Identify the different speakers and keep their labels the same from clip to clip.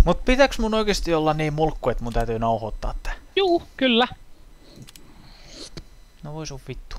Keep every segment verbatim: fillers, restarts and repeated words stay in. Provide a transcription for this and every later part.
Speaker 1: Mut pitääks mun oikeesti olla niin mulkku, että mun täytyy nauhoittaa tää?
Speaker 2: Juu, kyllä.
Speaker 1: No voi sun vittu.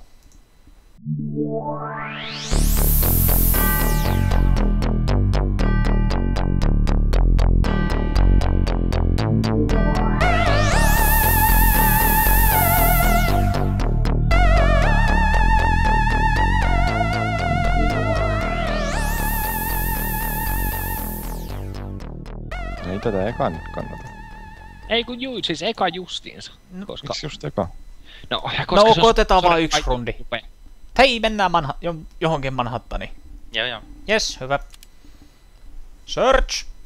Speaker 3: Ei tätä eka nyt kannata.
Speaker 2: Ei kun juu, siis eka justiinsa.
Speaker 1: No,
Speaker 2: koska...
Speaker 3: Miksi just eka?
Speaker 2: No, ja koska
Speaker 1: no
Speaker 2: se on-
Speaker 1: otetaan
Speaker 2: se on
Speaker 1: vaan yksi
Speaker 2: aika
Speaker 1: rundi.
Speaker 2: upea.
Speaker 1: Hei, mennään manha jo johonkin Manhattaniin.
Speaker 4: Joo joo.
Speaker 1: Yes, hyvä. Search!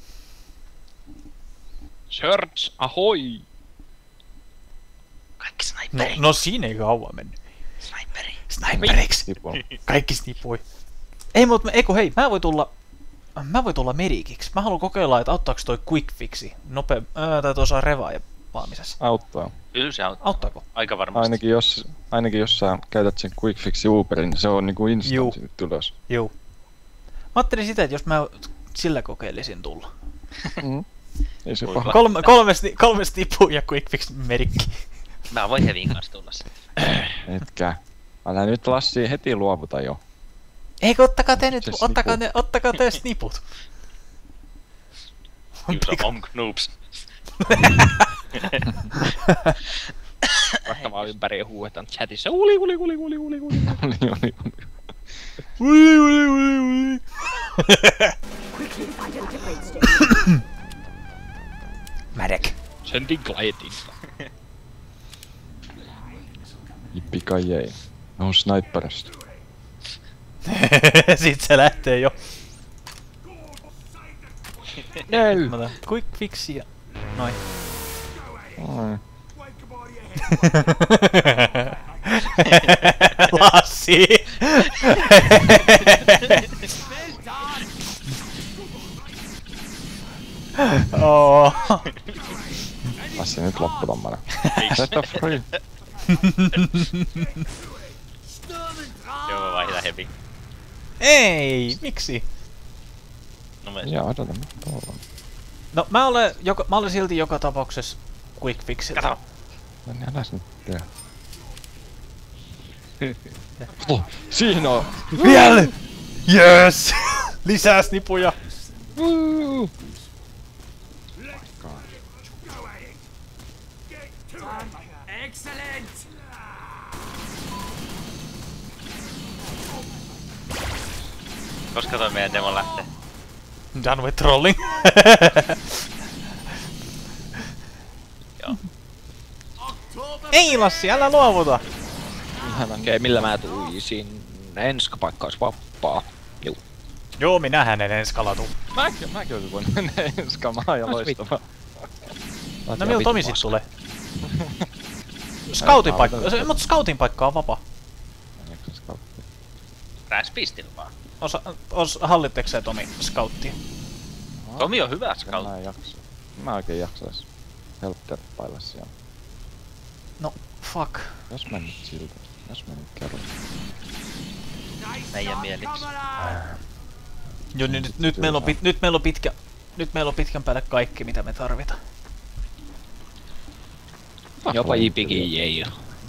Speaker 2: Search, ahoi!
Speaker 4: Kaikki
Speaker 1: No,
Speaker 4: sniperi.
Speaker 1: no siinä ei kauan mennyt.
Speaker 4: Sniperi.
Speaker 1: Sniperiksi!
Speaker 3: Tipu.
Speaker 1: Kaikki snipui. Ei mut, eiku hei, mä voin tulla... Mä voin tulla medikiksi. Mä haluan kokeilla, että auttaako toi quick fixi. Nopea... Ää, täytyy osaa revaa ja paamisessa.
Speaker 3: Auttaa.
Speaker 4: Kyllä se auttaa.
Speaker 1: Auttaako?
Speaker 4: Aika varmasti.
Speaker 3: Ainakin jos, ainakin jos sä käytät sen Quick Fix Uberin, niin se on niinku
Speaker 1: Juu.
Speaker 3: instant sitten ylös.
Speaker 1: Juu. Mä ajattelin sitä, että jos mä sillä kokeilisin tulla.
Speaker 3: Mm. Ei se
Speaker 4: Voi
Speaker 3: paha.
Speaker 1: Kolme, kolme, sti- kolme stipua ja quick fix merikki.
Speaker 4: Mä voin Hevin kanssa tulla sitten.
Speaker 3: Etkä. Älä nyt Lassi heti luovuta jo.
Speaker 1: Eikö ottakaa te nyt,
Speaker 3: Se
Speaker 1: ottakaa,
Speaker 3: snipu.
Speaker 1: ne, ottakaa te sniput.
Speaker 4: Use om knoops.
Speaker 2: Vaikka vaan ympäri huuetaan chatissa. Uli, uli, uli, uli, uli, uli.
Speaker 3: Oli, oli, oli.
Speaker 1: Ui, ui, ui, ui. Mädek.
Speaker 2: Sending gliding.
Speaker 3: Jippi kai ei. No sniperista.
Speaker 1: Sit se lähtee jo.
Speaker 2: No.
Speaker 1: Mä otan quick fixi ja... Noin.
Speaker 3: Ai.
Speaker 1: Lassi! Oh.
Speaker 3: Lassi nyt loppu tommonen. Set of free.
Speaker 4: Joo, mä vaihdan Hevin.
Speaker 1: Ei, miksi?
Speaker 4: No mä...
Speaker 3: Jaa, odota nyt tuolla.
Speaker 1: No mä olen, joka, mä olen silti joka tapauksessa quick fixillä.
Speaker 4: Kato.
Speaker 3: No niin, äläs nyt tee. Oh, siinä on!
Speaker 1: Vielä! Yes! Lisää snipuja!
Speaker 3: Woo!
Speaker 4: Koska toi meidän demo lähtee?
Speaker 1: Done with trolling.
Speaker 4: Joo.
Speaker 1: Ei Lassi, älä luovuta!
Speaker 2: Okei, millä mä tuisin? Enska paikka olisi vappaa. Juu.
Speaker 1: Joo, minähän en ensi kalatu.
Speaker 3: Mäkin, mäkin olisin voinut mennä enskamaan ja
Speaker 2: Ois
Speaker 3: loistavaa.
Speaker 1: No milloin Tomi sit tulee? Scoutin paikka, se- mut scoutin paikka on vapaa.
Speaker 4: Räspistin vaan.
Speaker 1: Osa, os, hallitteko sä Tomi scouttia?
Speaker 4: Tomi on hyvä
Speaker 3: Mä
Speaker 4: scout.
Speaker 3: en jaksa. Mä oikein jaksais helpterpailla siellä.
Speaker 1: No, fuck.
Speaker 3: Jos mä nyt siltä. Jos mä nyt kerron.
Speaker 4: Meidän mieliksi.
Speaker 1: Jo, nyt, nyt, nyt, meillä on pit, nyt meillä on pitkä, nyt meillä on pitkän päälle kaikki mitä me tarvitaan.
Speaker 2: Jopa jipikin jei.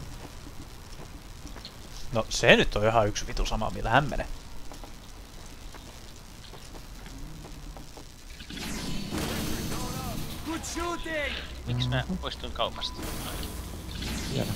Speaker 1: No se nyt on ihan yksi vitu sama millä hän menee.
Speaker 4: Miksi mä poistuin kaupasta?
Speaker 3: Tiedä.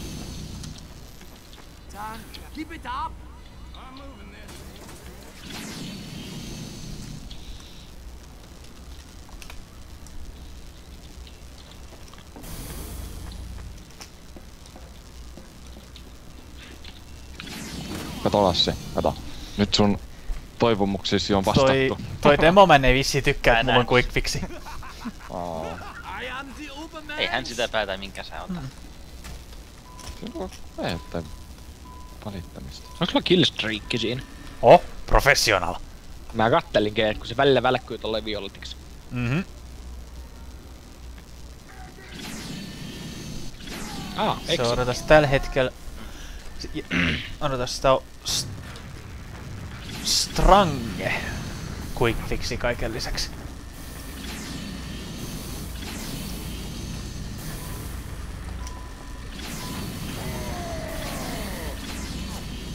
Speaker 3: Kato Lassi, kato. Nyt sun toivomuksisi on vastattu.
Speaker 1: Toi, toi Demoman ei vissi tykkää, että
Speaker 4: Mä
Speaker 1: mulla on
Speaker 4: näen.
Speaker 1: quick fixi.
Speaker 3: Aa.
Speaker 4: Ei hän sitä päätä minkä sä otat.
Speaker 3: Se on vähettää valittamista.
Speaker 2: Onko sulla killstreakki siinä?
Speaker 1: Oh, professional.
Speaker 2: Mä kattelin, kun se välillä välkkyy tolleen violetiksi.
Speaker 1: Mhm.
Speaker 2: Ah,
Speaker 1: Se
Speaker 2: eikö se?
Speaker 1: odotas tällä hetkellä... Se- ja- Odotas, sitä on... st- Strange quick fixi kaiken lisäksi.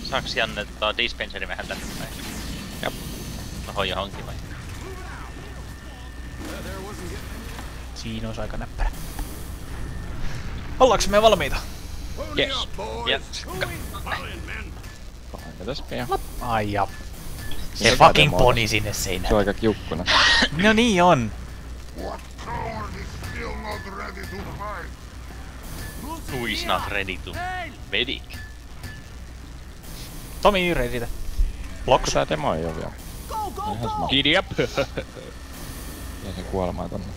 Speaker 4: Saaks Janne tota dispenseri vähän tänne päin?
Speaker 2: Jop.
Speaker 4: Mä hoin johonkin vai?
Speaker 1: Siinä olisi aika näppärä. Ollaanko me valmiita?
Speaker 2: Yes.
Speaker 4: Ja
Speaker 3: Mitäs pian?
Speaker 1: Ai ja. Se
Speaker 3: Se
Speaker 1: fucking
Speaker 3: käden
Speaker 1: poni sinne
Speaker 3: Se
Speaker 1: seinään.
Speaker 3: on aika kiukkuna.
Speaker 1: No niin on.
Speaker 4: who is not ready to medic?
Speaker 1: Tomi readitä. Blocks.
Speaker 3: Tää demo ei oo vielä. Ihan sama.
Speaker 2: Giddy up.
Speaker 3: Ja se kuolemaa tonne.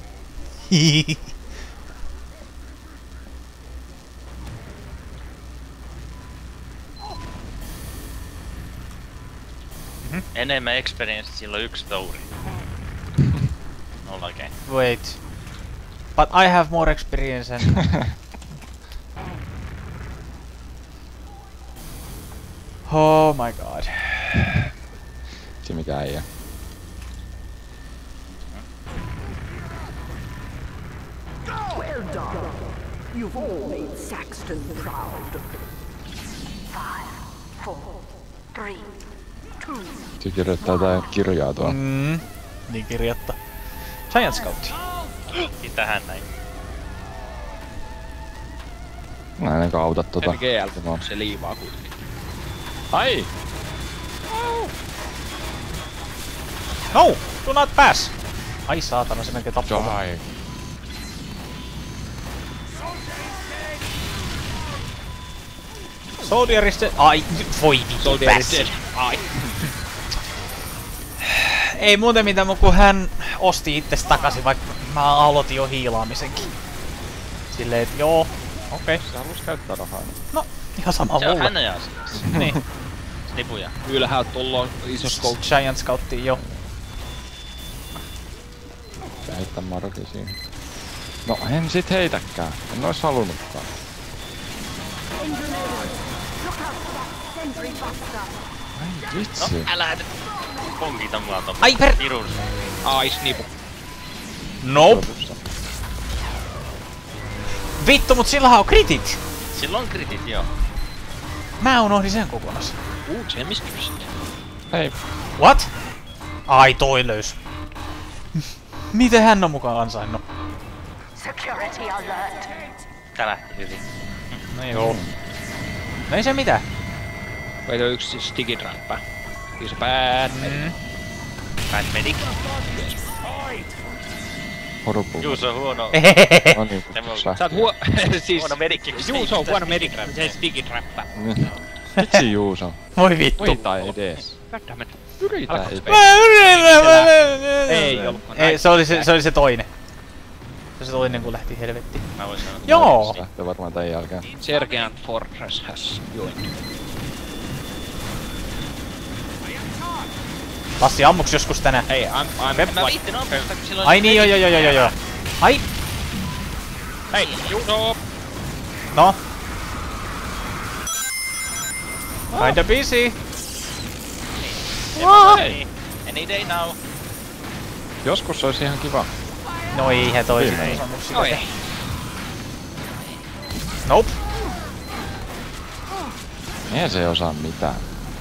Speaker 4: Enemmän experience, sillä on yksi touri. Nolla oikein.
Speaker 1: Wait. But I have more experience and... Oh my god.
Speaker 3: Se mikä ei oo.
Speaker 5: Well done. You've all made Saxton proud. Five, four, three, two.
Speaker 3: Se kirjoittaa tää kirjaa tuolla.
Speaker 1: Mm. Niin kirjatta. Giant Scout.
Speaker 4: Tähän näin.
Speaker 3: Mä en enkä auta tota.
Speaker 2: M G L, se liivaa kuitenkin.
Speaker 3: Ai!
Speaker 1: No! Do not pass! Ai saatana, se melkein tappaa. mut.
Speaker 3: Jai.
Speaker 1: Soldier is dead. Ai, voi vittu
Speaker 2: Soldier is
Speaker 1: pääsi.
Speaker 2: dead. Ai.
Speaker 1: Ei muuten mitään muu kun hän osti itses takaisin, vaikka mä aloitin jo hiilaamisenkin. Silleen, et joo, okei. Okay.
Speaker 3: Se halus käyttää rahaa.
Speaker 1: No, ihan sama
Speaker 4: Se on
Speaker 1: mulle.
Speaker 4: hänen asiassa.
Speaker 1: Niin,
Speaker 4: Snipuja.
Speaker 2: Ylhäältä tullaan iso scout.
Speaker 1: Giant Scouttiin jo.
Speaker 3: Pitää heittää marki siinä. No en sit heitäkään. En ois halunnutkaan. Ai vitsi.
Speaker 4: No, älä nyt ponkita mua ton.
Speaker 1: Ai per...
Speaker 4: Virus.
Speaker 2: Ai snipu.
Speaker 1: Nope. Vittu, mut sillähän on kritit.
Speaker 4: Silloin kritit, joo.
Speaker 1: Mä unohdin sen kokonaan.
Speaker 2: Uu, se miskipysit.
Speaker 3: Hei.
Speaker 1: What? Ai toi löys. Miten hän on mukaan ansainnut?
Speaker 5: Security alert.
Speaker 4: Tää lähti hyvin.
Speaker 1: No joo. No ei se mitään.
Speaker 2: Meitä on yksi stigitrappää. Kyllä se bad.
Speaker 1: Mm.
Speaker 4: Bad medic.
Speaker 3: Horrible.
Speaker 4: Juu, se on huono.
Speaker 3: No niin,
Speaker 4: Se voi-
Speaker 3: sä.
Speaker 2: Sä oot huo... siis...
Speaker 4: Huono medikki. kun
Speaker 2: Juu, se on
Speaker 4: sitä
Speaker 2: huono medikki, kun
Speaker 4: stigitrappia.
Speaker 2: se stigitrappää.
Speaker 3: Vitsi Juuso.
Speaker 1: Voi vittu.
Speaker 3: Yritä edes.
Speaker 2: Goddammit.
Speaker 3: Yritä
Speaker 2: Alkaa
Speaker 3: edes.
Speaker 2: Ei ollutkaan
Speaker 1: Ei,
Speaker 2: näin.
Speaker 1: se oli se, se oli se toinen. Se oli se toinen kun lähti helvettiin.
Speaker 4: Mä voin sanoa.
Speaker 1: Joo!
Speaker 3: Lähtee varmaan tän jälkeen.
Speaker 2: Sergeant Fortress has joined.
Speaker 1: Lassi, ammuks joskus tänään?
Speaker 2: Hei, I'm... I'm...
Speaker 4: Mä viittin ampusta, kun silloin...
Speaker 1: Ai niin, joo joo joo joo joo joo. Ai!
Speaker 2: Hei, Juuso!
Speaker 1: No. Kinda busy.
Speaker 4: Hey, any day now.
Speaker 3: Joskus se olisi ihan kiva.
Speaker 1: No ei, he toisin
Speaker 3: Kyllä.
Speaker 1: ei osannut sitä
Speaker 2: Oi.
Speaker 1: tehdä. Nope.
Speaker 3: Eihän se ei osaa mitään.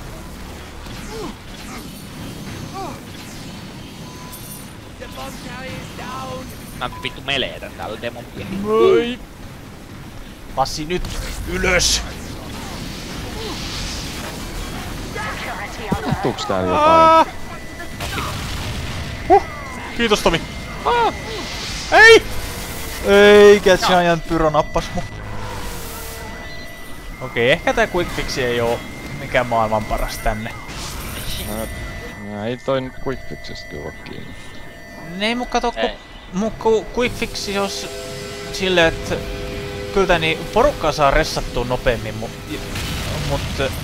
Speaker 2: Mä vittu meleetän täällä demon pieni.
Speaker 1: Moi. Lassi nyt ylös.
Speaker 5: Security alert.
Speaker 3: Tappuuks täällä jotain?
Speaker 1: Ah. Huh. Kiitos Tomi. Ah. Ei! Eikä Giant Pyro nappas mu. Okei, ehkä tää quick fix ei oo mikään maailman paras tänne.
Speaker 3: No, no ei toi nyt quick fixistä kyllä oo kiinni.
Speaker 1: Ne ei mu kato, ku,
Speaker 4: Ei.
Speaker 1: mu ku, quick fix jos silleen, että kyllä tää niin porukkaa saa ressattua nopeammin, mu, mut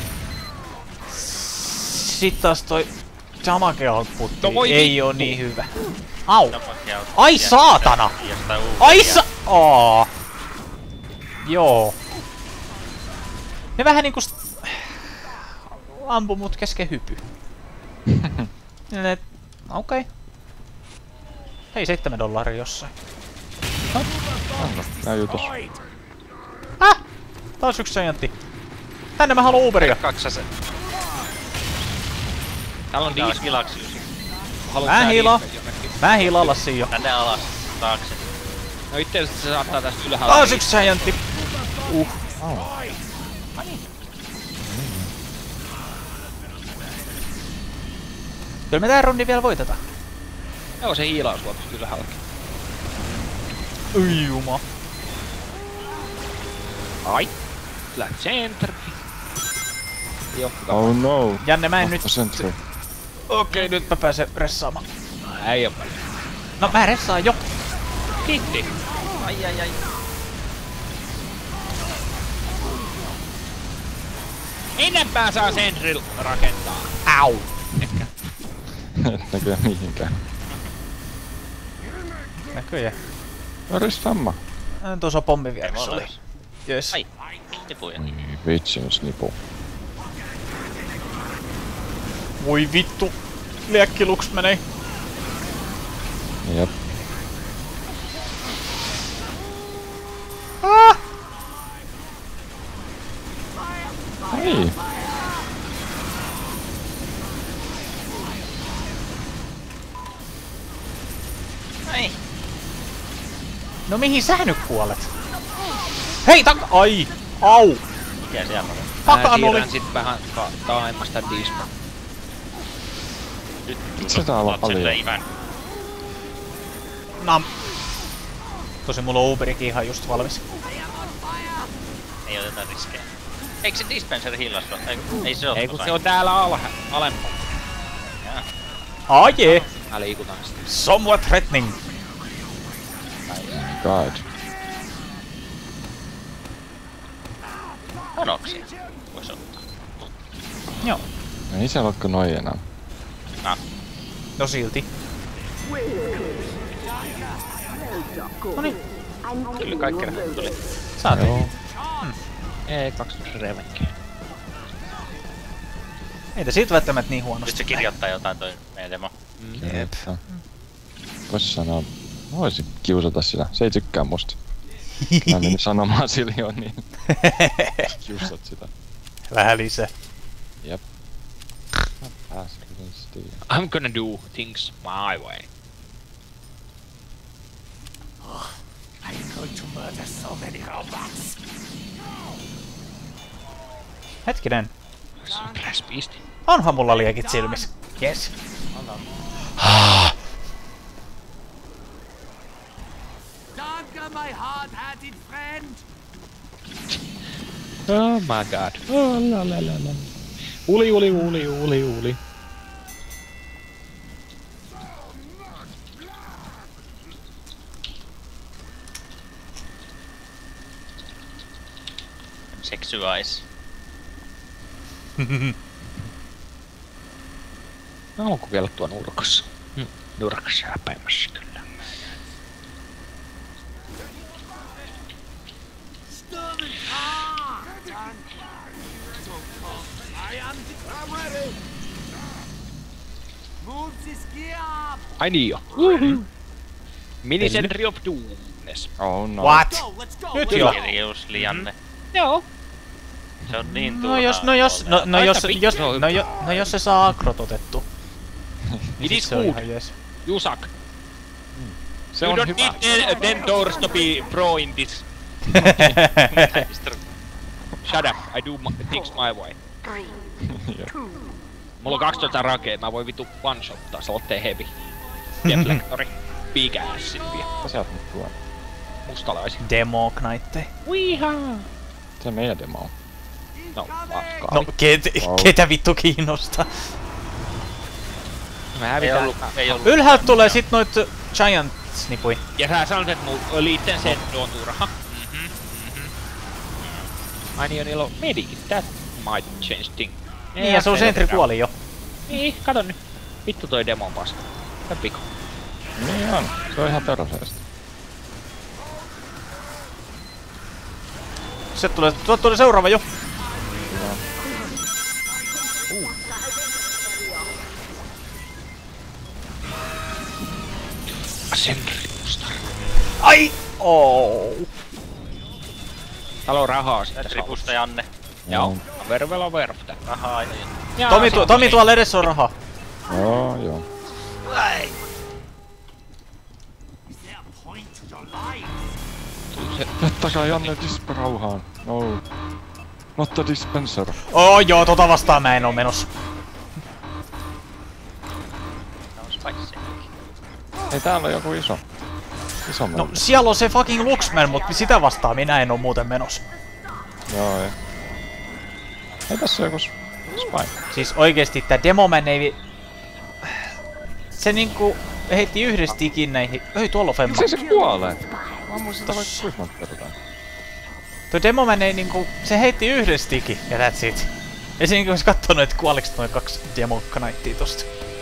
Speaker 1: sit taas toi damage outputti
Speaker 2: No voi
Speaker 1: ei
Speaker 2: vittu.
Speaker 1: oo niin hyvä. Au!
Speaker 4: Tapakia on-
Speaker 1: Ai
Speaker 4: ja-
Speaker 1: saatana!
Speaker 4: Jostain uutta.
Speaker 1: Ai sa... Aa. Joo. Ne vähän niinku st... ampu mut kesken hypy. Ne... Okei. Okay. Hei, seitsemän dollaria jossain.
Speaker 3: Anna, nää jutus.
Speaker 1: Häh? Taas yksi giantti. Tänne mä haluan Uberia.
Speaker 4: Kaksasen.
Speaker 2: Täällä on
Speaker 4: Tää on
Speaker 2: diis.
Speaker 4: hilaksi Jussi.
Speaker 2: Haluat
Speaker 1: Mä
Speaker 2: tää
Speaker 1: hiilaan.
Speaker 2: diispel jonnekin?
Speaker 1: Mä hiilaan Lassi jo.
Speaker 4: Tänne alas. Taakse.
Speaker 2: No itse asiassa se saattaa tästä ylhäältä.
Speaker 1: Taas yksi giantti. Uh. Kyllä me tää rundi vielä voitetaan.
Speaker 2: Joo, se hiilaa sua tosta ylhäältä.
Speaker 1: Ui juma.
Speaker 2: Ai. Flat center. Joo,
Speaker 3: Oh no.
Speaker 1: Janne, mä en nyt...
Speaker 3: Vasta sentry.
Speaker 1: Okei, nyt mä pääsen ressaamaan.
Speaker 2: ei oo paljon.
Speaker 1: No mä ressaan jo.
Speaker 2: Kiitti.
Speaker 4: Ai ai ai.
Speaker 2: Enempää saa Sentryl rakentaa.
Speaker 1: Au.
Speaker 3: Et näkyy mihinkään.
Speaker 1: Näköjään.
Speaker 3: Oris Famma.
Speaker 1: Äh, Tuossa on pommi
Speaker 4: Ei
Speaker 1: vieressä
Speaker 4: mulla
Speaker 1: oli.
Speaker 4: edes.
Speaker 1: Jes.
Speaker 4: Ai. Tipuja.
Speaker 3: Oi vitsi jos nipu.
Speaker 1: Voi vittu. Liekkiluks menee.
Speaker 3: Jep.
Speaker 1: Ah!
Speaker 3: Ei.
Speaker 4: Ai.
Speaker 1: No mihin sä nyt kuolet? Hei tak... Ai! Au!
Speaker 4: Mikä siellä on?
Speaker 2: Mä
Speaker 1: Takan oli.
Speaker 2: siirrän sit vähän ka- taaemmas tän diispel.
Speaker 4: Nyt
Speaker 3: Se tää olla
Speaker 4: otat sen
Speaker 3: paljon.
Speaker 4: leivän.
Speaker 1: Nam. Tosi mulla on Uberikin ihan just valmis.
Speaker 4: Ei oteta riskejä. Eikö se dispenser hiilassa oo? Ei, ei se oo.
Speaker 2: Ei kun se on täällä alha, alempaa.
Speaker 1: Ah jee!
Speaker 2: Mä liikutan sitä.
Speaker 1: Somewhat threatening.
Speaker 3: God.
Speaker 4: Panoksia. Vois ottaa.
Speaker 1: Joo.
Speaker 3: Ei siellä ookaan noi enää.
Speaker 4: Ah.
Speaker 1: No silti. Noniin.
Speaker 2: Kyllä kaikki rahat tuli.
Speaker 1: Saatiin.
Speaker 3: Joo.
Speaker 2: Ei, kaksikymmentä revenkiä.
Speaker 1: Ei te siitä välttämättä niin
Speaker 4: Nyt
Speaker 1: huonosti.
Speaker 4: se kirjoittaa jotain toi meidän demo.
Speaker 1: Jep.
Speaker 3: Vois sanoa... Mä voisin kiusata sitä. Se ei tykkää musta. Mä menin sanomaan sille jo niin. Kiusat sitä.
Speaker 1: Vähän lisää.
Speaker 3: Jep. Mä pääsin kyllä sitä.
Speaker 2: I'm gonna do things my way.
Speaker 1: Hetkinen.
Speaker 2: Se on Blast Beast.
Speaker 1: Onhan mulla liekit silmissä. Yes.
Speaker 6: Danke, my hard-hearted friend.
Speaker 2: Oh my god. Oh la la la la. Uli uli uli uli uli.
Speaker 4: Sexuais.
Speaker 2: Mä haluan kokeilla tuon nurkassa. Hm. Nurkassa häpäimässä kyllä.
Speaker 6: Stürmen! Ah! Dann. So, I am I'm ready. Move this gear up.
Speaker 2: Ai niin jo. Mini Sentry of Doomness.
Speaker 3: Oh no.
Speaker 1: What?
Speaker 6: Go, let's go.
Speaker 1: Nyt
Speaker 6: let's
Speaker 1: jo.
Speaker 6: go.
Speaker 4: Kirjus Lianne.
Speaker 2: Joo.
Speaker 4: Se on niin
Speaker 1: No
Speaker 4: turhaa.
Speaker 1: jos, no jos, no, no
Speaker 2: Aika
Speaker 1: jos,
Speaker 2: vittu,
Speaker 1: jos,
Speaker 2: se on
Speaker 1: no,
Speaker 2: hyvä.
Speaker 1: jo, no jos se saa agrot otettu.
Speaker 2: It is
Speaker 1: se on
Speaker 2: good.
Speaker 1: ihan jees.
Speaker 2: Jusak.
Speaker 3: Se
Speaker 2: you
Speaker 3: on
Speaker 2: don't
Speaker 3: hyvä.
Speaker 2: need ten doors to be pro in this. Shut up, I do my, things my way.
Speaker 5: Three, two,
Speaker 2: Mulla on kaksitoista rakea, mä voin vitu one-shottaa, sä oot heavy. Deflectori. Big assit vielä.
Speaker 3: Mitä sä oot nyt tuon?
Speaker 2: Mustalaisia.
Speaker 1: Demo Knightte.
Speaker 2: Wiihaa!
Speaker 3: Se meidän demo on.
Speaker 2: No, paskaa.
Speaker 1: No ket,
Speaker 3: Wow.
Speaker 1: ketä vittu kiinnostaa?
Speaker 2: Mä
Speaker 4: Ei
Speaker 2: hävitään.
Speaker 4: ollut, ei ollut.
Speaker 1: Ylhäältä tulee sit noit Giants nipui.
Speaker 2: Ja sä sanoit, et mun liitteen Sentry on turha. Mhm, mhm. Ai niin, ja niillä on medikit. That might change thing.
Speaker 1: Niin ja se on Sentry kuoli jo.
Speaker 2: Niin, kato nyt. Vittu toi demo on paska. Tää piko.
Speaker 3: Niin on. Se on ihan perseestä.
Speaker 1: Se tulee, tuo tulee seuraava jo.
Speaker 2: Sentry musta.
Speaker 1: Ai! Oh.
Speaker 2: Täällä on rahaa sitten.
Speaker 4: Tripusta Janne.
Speaker 2: Joo. Vervela verftä.
Speaker 4: Rahaa aina.
Speaker 1: Tomi, tu, Tomi tuolla edessä on raha.
Speaker 3: Joo, joo.
Speaker 6: Is there a point to your life?
Speaker 3: Jättäkää Janne disp rauhaan. No. Not the dispenser.
Speaker 1: Oo joo, tota vastaan mä en oo menossa.
Speaker 4: On spicy.
Speaker 3: Ei täällä on joku iso. Iso
Speaker 1: No
Speaker 3: melko.
Speaker 1: siellä on se fucking Luxman, mutta sitä vastaan minä en oo muuten menossa.
Speaker 3: Joo, ei. Ei tässä joku s- spy.
Speaker 1: Siis oikeesti tää Demoman ei vi... Se niinku heitti yhdessä tikin näihin... Ei tuolla on Femma.
Speaker 3: Miksei se kuolee? Mä ammuin sitä vaikka kuinka monta kertaa.
Speaker 1: Tuo Demoman ei niinku... Se heitti yhdessä tikin ja that's it. Ei se niinku ois kattonut, et kuoliks noin kaksi Demon Knightia tosta.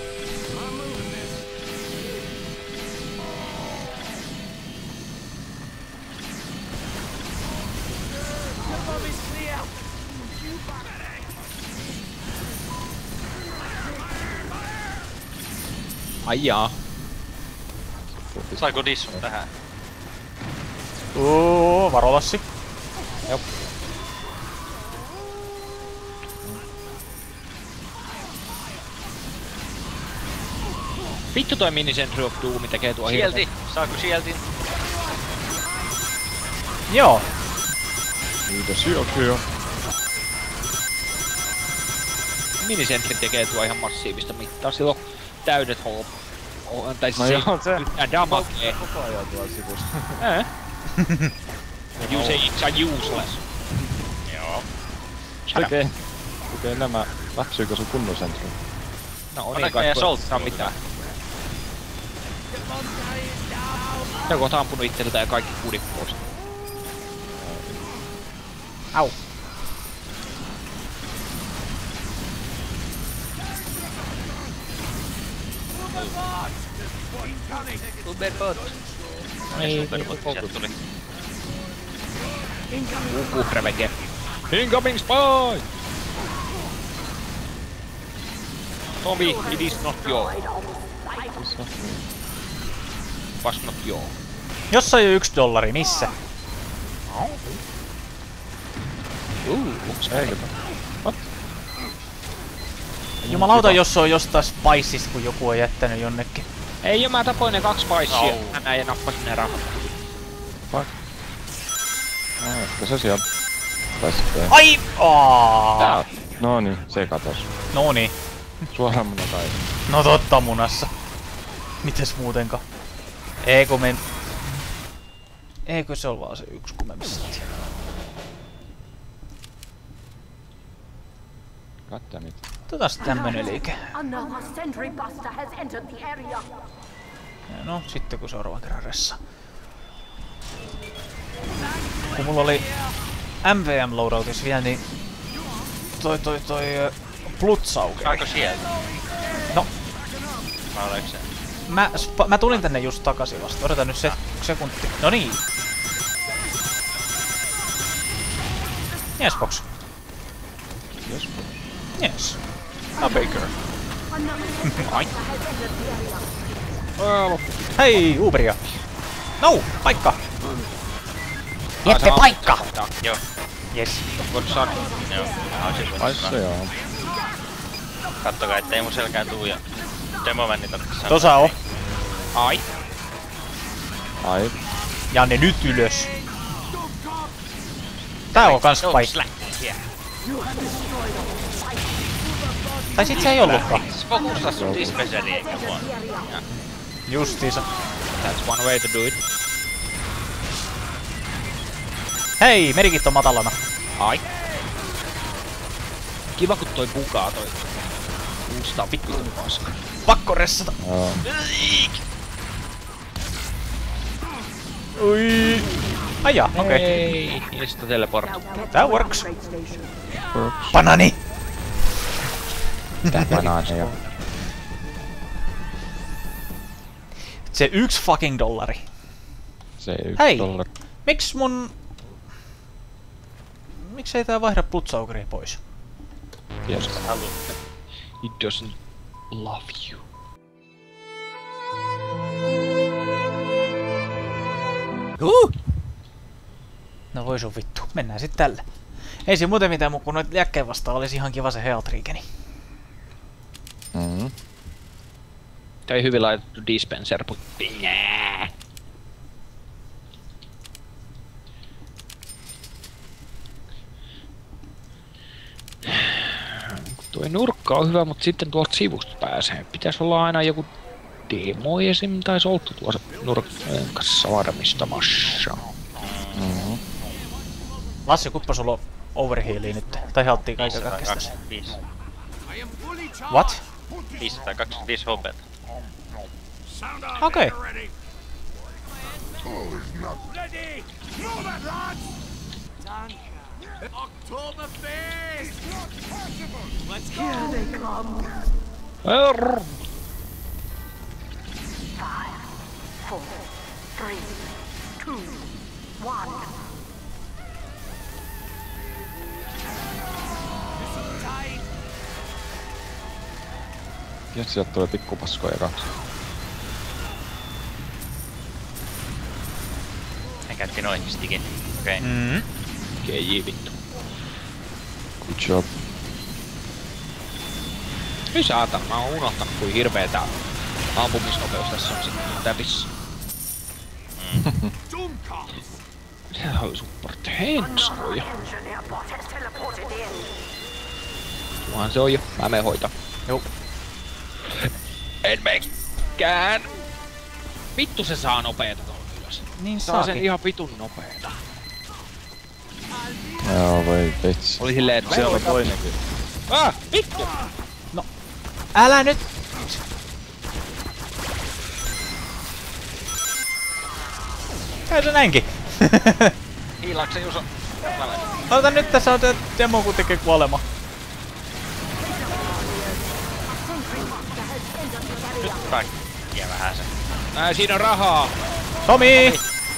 Speaker 2: Ai jaa.
Speaker 4: Saiko dissun tähän?
Speaker 1: Oo, varo Lassi.
Speaker 2: Jop. Vittu toi Minisentry of Doom tekee tuo hirveä.
Speaker 4: Shieldi! Saako shieldin?
Speaker 1: Joo.
Speaker 3: Kiitos, joo, joo.
Speaker 2: Minisentry tekee tuo ihan massiivista mittaa. Sillä on täydet H P. O- Tai
Speaker 3: No
Speaker 2: siis
Speaker 3: joo, se-
Speaker 2: yhtään damagea.
Speaker 3: Koko ajan tuolla sivussa.
Speaker 2: Ää? You say it's a useless.
Speaker 4: Joo.
Speaker 3: Tekee... Tekee nämä... Läpsyykö sun kunnon sentry?
Speaker 2: No
Speaker 4: Ota
Speaker 2: niin kai
Speaker 4: meidän
Speaker 2: voi
Speaker 4: Solttia
Speaker 2: saa mitään. Se on kohta ampunut itseltä ja kaikki kudit pois.
Speaker 1: Au.
Speaker 4: Uberbot.
Speaker 2: Ei,
Speaker 4: Uberbot sieltä tuli.
Speaker 2: Uhu, revenge. Incoming spy! Tommy, it is not your. Was not your.
Speaker 1: Jossain jo yksi dollari, missä?
Speaker 2: Uh, onks
Speaker 3: Eikö? What?
Speaker 1: Jumalauta, jos se on jostain Spiceista, kun joku on jättänyt jonnekin.
Speaker 2: Ei jo, mä tapoin ne kaksi spicea.
Speaker 4: Au.
Speaker 2: Mä näin ja nappasin ne rahat.
Speaker 3: Fuck. Ah, ehkä se sieltä. Tai sitten...
Speaker 1: Ai! Aa!
Speaker 3: Tää. No niin, se katos.
Speaker 1: Noniin.
Speaker 3: Suoraan mun tai.
Speaker 1: No totta munassa. Mites muutenka? Eikö men... Eikö se ole vaan se yksi, kun mä missasin?
Speaker 3: Goddammit.
Speaker 1: Otetaan tämmönen liike.
Speaker 5: Another sentry buster has entered the area.
Speaker 1: No, sitten kun seuraavan kerran ressa. Kun mulla oli M V M-loadoutis vielä, niin... Toi toi toi... Bloodsaugeri.
Speaker 4: Saiko sieltä?
Speaker 1: No.
Speaker 4: Vai oliko se?
Speaker 1: Mä, spa, mä tulin tänne just takaisin vasta. Odotan nyt se sekunti. No niin. Yes, box.
Speaker 3: Yes.
Speaker 1: Yes.
Speaker 3: A baker.
Speaker 1: Ai. Hei, Uberia. No, paikka. Jeppe, paikka.
Speaker 4: Joo.
Speaker 1: Yes.
Speaker 2: Voit saada.
Speaker 4: Joo. On se
Speaker 3: Ai se joo.
Speaker 4: Kattokaa, ettei mun selkään tuu ja Demomanni tarvitse sanoa.
Speaker 1: Tosa on.
Speaker 2: Ai.
Speaker 3: Ai.
Speaker 1: Janne, nyt ylös. Tää on kans paikka. Tai sit se ei ollutkaan.
Speaker 4: Fokusta sun dispenseri eikä mua.
Speaker 1: Justiisa.
Speaker 2: That's one way to do it.
Speaker 1: Hei, merikit on matalana.
Speaker 2: Ai. Kiva kun toi bugaa toi. Uustaa vittu paska.
Speaker 1: Pakko ressata.
Speaker 3: Joo.
Speaker 1: Ui. Aijaa, okei. Okay.
Speaker 2: Ei. Ja sitten teleport.
Speaker 1: Tää works. Banani!
Speaker 3: Tää banaaneja.
Speaker 1: Se yksi fucking dollari.
Speaker 3: Se yksi
Speaker 1: Hei.
Speaker 3: dollari.
Speaker 1: Miks mun... Miks ei tää vaihda Bloodsaugeri pois?
Speaker 3: Yes.
Speaker 2: It doesn't love you.
Speaker 1: Uh! No voi sun vittu, mennään sit tällä. Ei siinä muuten mitään muu, kun noit jäkkeen vastaan olisi ihan kiva se Health Regeni.
Speaker 3: Mhm.
Speaker 2: Tai hyvin laitettu dispenser putti. Nää. Tuo nurkka on hyvä, mutta sitten tuolta sivusta pääsee. Pitäisi olla aina joku demo esim. Tai solttu tuossa nurkassa varmistamassa.
Speaker 3: Mm-hmm.
Speaker 1: Lassi, kuppa sulla on overhealia nyt? Tai halttiin kaiken kaikesta.
Speaker 4: viisisataakaksikymmentäviisi.
Speaker 1: What?
Speaker 4: viisisataakaksikymmentäviisi H P.
Speaker 1: Okei.
Speaker 6: Ready! Move it, lads! Oktoberfest! Let's go!
Speaker 5: Here they come.
Speaker 2: Err.
Speaker 5: Five, four, three, two, one.
Speaker 3: Jos sieltä tulee pikkupaskoja kaksi.
Speaker 4: Hän käytti noistikin. Okei. Okay.
Speaker 1: Mm.
Speaker 2: Okei, vittu.
Speaker 3: Good job.
Speaker 2: Ei saatana, mä oon unohtanut kuin hirveä tää ampumisnopeus tässä on sitten täpissä. Sehän oli support henskoja.
Speaker 5: Engineer bot has teleported in.
Speaker 2: Tuohan se on jo, mä menen hoitaa.
Speaker 1: Joo.
Speaker 2: En mekään. Vittu se saa nopeeta tuolla ylös.
Speaker 1: Niin
Speaker 2: Saa sen
Speaker 1: saakin.
Speaker 2: ihan vitun nopeeta.
Speaker 3: Joo, voi vitsi.
Speaker 2: Oli silleen, että
Speaker 3: Siellä on
Speaker 2: hoitaa.
Speaker 3: toinenkin.
Speaker 2: Ah, vittu!
Speaker 1: Älä nyt! Käy se näinkin.
Speaker 4: Hiilaakse Juso?
Speaker 1: Ota nyt tässä on tää demo kun tekee kuolema.
Speaker 4: Nyt kaikkia vähän se.
Speaker 2: Ää, siinä on rahaa.
Speaker 1: Tomi!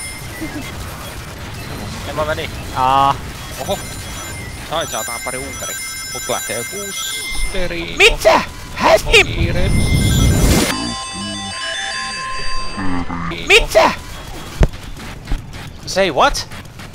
Speaker 4: Ja mä menin.
Speaker 1: Aa.
Speaker 2: Oho. Sai saataan pari uuteri. Mut lähtee boosteri.
Speaker 1: Mitä? Häskim!
Speaker 2: Kiire.
Speaker 1: Mitä? Say what?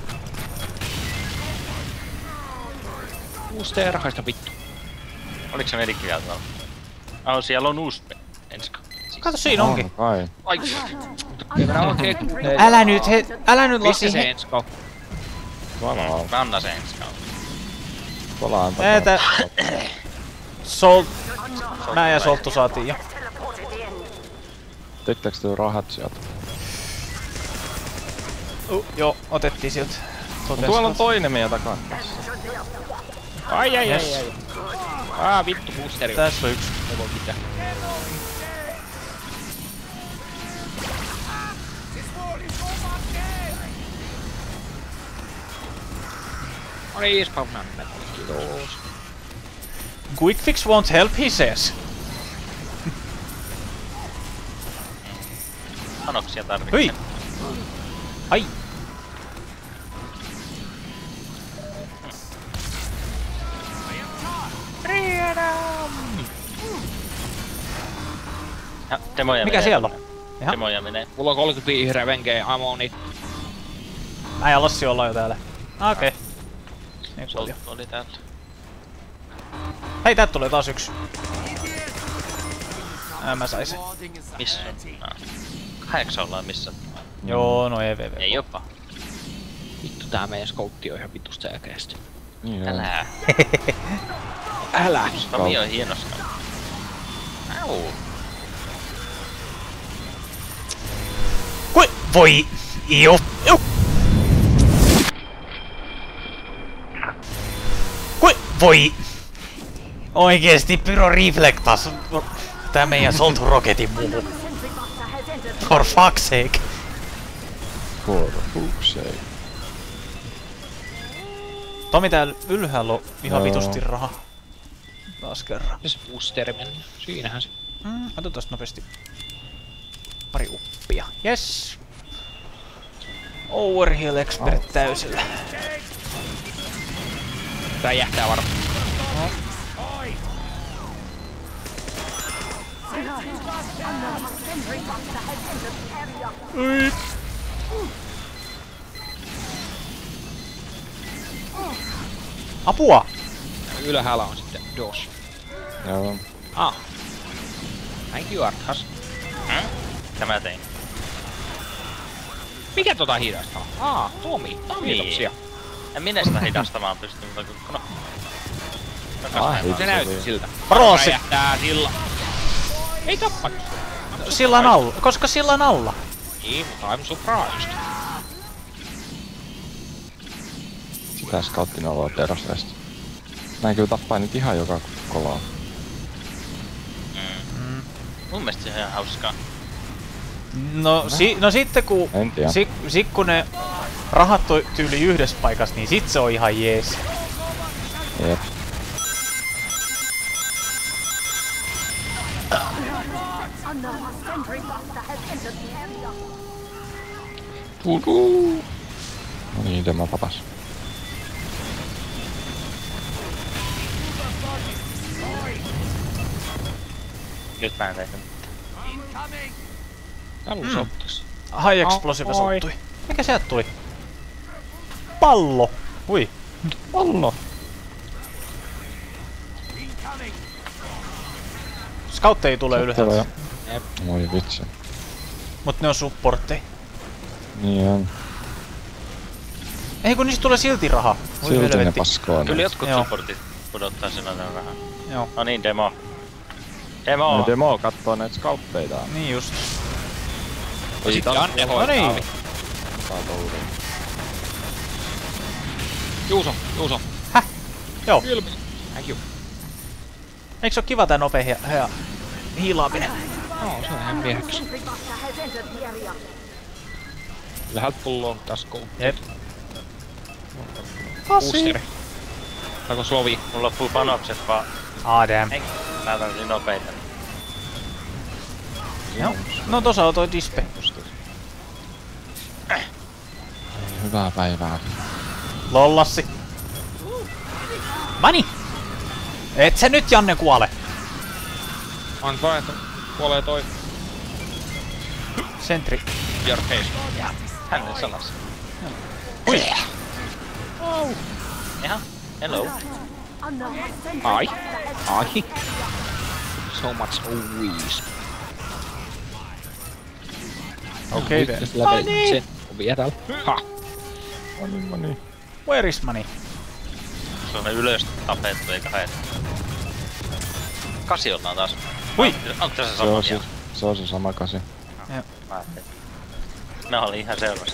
Speaker 2: Booster, haista vittu.
Speaker 4: Oliks se medikki vielä tuolla? Oh, siellä on uusi enska.
Speaker 1: Kato siinä onkin.
Speaker 3: On kai.
Speaker 4: Ai!
Speaker 2: Ei mennä oikein. Ei.
Speaker 1: Älä nyt he, älä nyt
Speaker 2: Missä
Speaker 1: Lassi
Speaker 2: se
Speaker 1: he...
Speaker 2: ensko?
Speaker 3: Tuolla on.
Speaker 4: Mä annan sen enska.
Speaker 3: Tuolla on
Speaker 1: Eetä... Sol... Mä ja Solttu saatiin jo.
Speaker 3: Teittekö te rahat sieltä?
Speaker 1: Uh, joo, otettiin sieltä.
Speaker 3: No, tuolla on toinen meidän takana.
Speaker 2: Ai ai
Speaker 1: Yes.
Speaker 2: ai ai. Ah vittu boosteri.
Speaker 1: Tässä on yksi.
Speaker 2: Ei voi mitään. No niin, spawnamme. Kiitos.
Speaker 1: Quick fix won't help, he says.
Speaker 4: Panoksia tarvitsen.
Speaker 1: Hyi! Ai!
Speaker 4: Ja, demoja
Speaker 1: Mikä
Speaker 4: menee.
Speaker 1: siellä on? Jaha.
Speaker 4: Demoja menee.
Speaker 2: Mulla on kolmekymmentäviisi vihreä venkeä amoni.
Speaker 1: Mä ja Lassi ollaan jo täällä. Okei. Okay. Niin
Speaker 4: Sol
Speaker 1: paljon.
Speaker 4: oli täältä.
Speaker 1: Hei, täältä tulee taas yksi. Ää, mä sain sen.
Speaker 4: Missä? No. Kahdeksan ollaan missä.
Speaker 1: Joo, no E V V.
Speaker 4: Ei jopa.
Speaker 2: Vittu tää meidän skoutti on ihan vitusta selkeästi.
Speaker 3: Niin on.
Speaker 4: Älä.
Speaker 2: Älä!
Speaker 4: Tomi on hienosti. Au.
Speaker 1: Kui... Voi... Joo. Joo. Kui... Voi... Oikeesti Pyro reflektas. Tää meidän Soltu Rocketin muu.
Speaker 5: Sentry buster has entered the
Speaker 1: For fuck's sake.
Speaker 3: For fuck's sake.
Speaker 1: Tomi täällä ylhäällä on ihan
Speaker 3: Joo.
Speaker 1: vitusti raha. Taas kerran.
Speaker 2: Se boosteri meni. Siinähän se.
Speaker 1: Mm, otetaan nopeasti pari uppia. Yes. Overheal expert täysillä.
Speaker 2: Tää jähtää varmaan.
Speaker 5: sentry buster has entered the area.
Speaker 1: Apua!
Speaker 2: Ylhäällä on sitten Dos.
Speaker 3: Joo.
Speaker 2: Ah. Thank you, Arthas.
Speaker 4: Mitä mä tein?
Speaker 2: Mikä tota hidastaa? Aa, Tomi. Kiitoksia.
Speaker 4: En minä sitä hidastamaan pysty, mutta kun... No.
Speaker 3: Ai,
Speaker 2: Se näytti siltä.
Speaker 1: Prosi!
Speaker 2: Räjähtää silla. Ei tappanut.
Speaker 1: Sillan alla. Koska sillan alla.
Speaker 2: Niin, mutta I'm surprised.
Speaker 3: Sitä scouttin aloa terrasreista. Näin kyllä tappaa nyt ihan joka kolaa.
Speaker 4: Mm. Mun mielestä se on ihan hauskaa.
Speaker 1: No, si no sitten kun...
Speaker 3: En tiedä.
Speaker 1: Si sit kun ne rahat toi tyyli yhdessä paikassa, niin sit se on ihan jees.
Speaker 3: Jep.
Speaker 5: Another sentry buster has entered the area.
Speaker 3: Tudu. No niin, tämä papas.
Speaker 4: Nyt mä en teitä.
Speaker 6: Incoming!
Speaker 2: Täällä on
Speaker 1: Mm.
Speaker 2: sottas.
Speaker 1: High explosive
Speaker 2: Oi.
Speaker 1: sattui. Mikä sieltä tuli? Pallo! Hui.
Speaker 3: Pallo.
Speaker 6: Incoming!
Speaker 1: Scout ei tule ylhäältä,
Speaker 2: Jep.
Speaker 3: Voi vitsi.
Speaker 1: mut ne on supportteja.
Speaker 3: Niin on.
Speaker 1: Ei kun niistä tulee silti raha. Voi
Speaker 3: Silti ne
Speaker 1: helvetti.
Speaker 3: paskoo
Speaker 4: Kyllä
Speaker 3: ne.
Speaker 4: jotkut
Speaker 1: Joo.
Speaker 4: supportit pudottaa sinä tämän vähän.
Speaker 1: Joo,
Speaker 4: No niin, demo. Demo!
Speaker 3: No demo kattoo näitä scoutteita.
Speaker 1: niin just.
Speaker 2: Ja sitten Janne
Speaker 1: No
Speaker 2: hoitaa.
Speaker 1: niin.
Speaker 3: Saa touria.
Speaker 2: Juuso, Juuso.
Speaker 1: Joo.
Speaker 2: Kylmi. Thank you.
Speaker 1: Eikö se oo kiva tää nopea hia hia hiilaaminen?
Speaker 2: No, se on ihan miehekäs.
Speaker 5: Sentry buster has entered the area.
Speaker 2: Lähdet pulloon taskuun.
Speaker 1: Jep.
Speaker 2: Boosteri. Saako slovi?
Speaker 4: Mulla loppuu panokset vaan.
Speaker 1: Ah damn.
Speaker 4: Ei, mä otan niin nopeita.
Speaker 1: Joo. No tossa on toi dispe.
Speaker 3: Hyvää päivää.
Speaker 1: Lollassi. Mani! Et sä nyt Janne kuole.
Speaker 2: Anna vaan, että kuolee toi
Speaker 1: Sentri.
Speaker 2: your face.
Speaker 4: Hänen sanassa.
Speaker 1: Hui.
Speaker 4: Ihan. Hello.
Speaker 5: Another sentry
Speaker 2: Ai.
Speaker 5: buster has
Speaker 2: Ai. So much always.
Speaker 1: Okei okay,
Speaker 2: Nyt
Speaker 1: then.
Speaker 2: level
Speaker 1: Money!
Speaker 2: sen on vielä täällä. Ha!
Speaker 3: Moni moni.
Speaker 1: Where is money?
Speaker 4: Se on ne ylös tapettu eikä haeta. Kasi ollaan taas.
Speaker 1: Hui!
Speaker 4: Onko tässä
Speaker 3: Se
Speaker 4: sama
Speaker 3: on se,
Speaker 4: vielä?
Speaker 3: se on se sama kasi.
Speaker 4: Mä ajattelin. Ne oli ihan seurassa.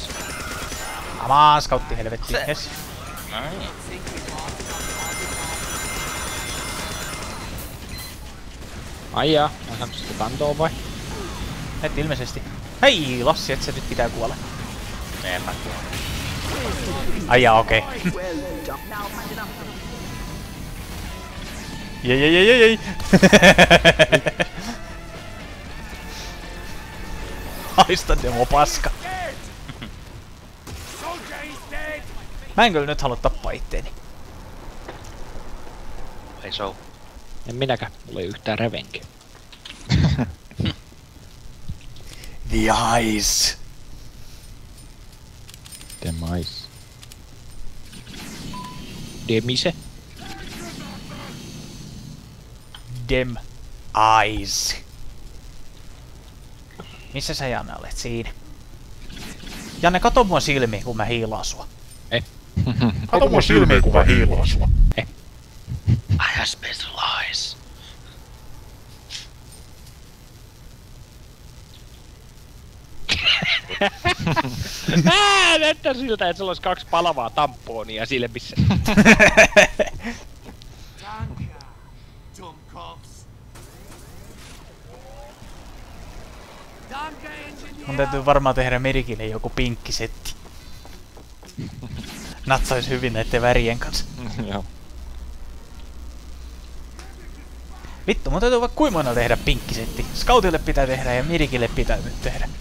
Speaker 1: Amaa, scoutti helvetti.
Speaker 4: Se-
Speaker 1: Yes.
Speaker 4: No niin.
Speaker 2: Ai jaa, mä saanut sitä kantoa vai?
Speaker 1: Et ilmeisesti. Hei Lassi, et sä nyt pitää kuolla.
Speaker 4: Eepä.
Speaker 1: Ai jaa, okei. Okay. Jei jei jei jei jei. Haista demo paska.
Speaker 6: Soldier is dead!
Speaker 1: Mä en kyllä nyt halua tappaa itteeni.
Speaker 4: Ei sou.
Speaker 2: En minäkään, mulla ei yhtään revenkeä.
Speaker 1: The eyes.
Speaker 3: Demais.
Speaker 2: Demise.
Speaker 1: Dem eyes. Missä sä Janne olet? Siinä. Janne, kato mua silmiin, kun mä hiilaan sua.
Speaker 2: Eh.
Speaker 1: Kato mua silmiin, kun mä hiilaan sua.
Speaker 4: I have special eyes.
Speaker 2: Ää, näyttää siltä, että sulla olisi kaksi palavaa tampoonia silmissä.
Speaker 6: Danke, Dummkopf. Danke, Engineer.
Speaker 1: Mun täytyy varmaan tehdä Merikille joku pinkkisetti. Natsais hyvin näitten värien kanssa.
Speaker 3: Joo.
Speaker 1: Vittu, mun täytyy vaikka kuimoina tehdä pinkkisetti. Scoutille pitää tehdä ja Merikille pitää nyt tehdä.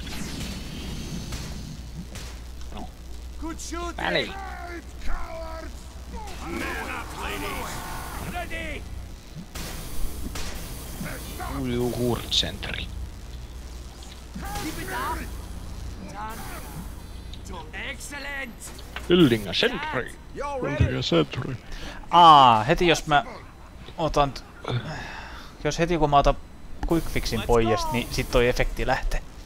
Speaker 6: Good shooting.
Speaker 2: Väliin.
Speaker 6: Cowards. Man up, ladies. Ready.
Speaker 2: Hurtsentri.
Speaker 6: Keep it up. Danke. Dumm. Excellent.
Speaker 2: Yllinga sentry.
Speaker 6: You're ready.
Speaker 1: Aa, heti jos mä otan... Jos heti kun mä otan quick fixin pois, niin sit toi efekti lähtee.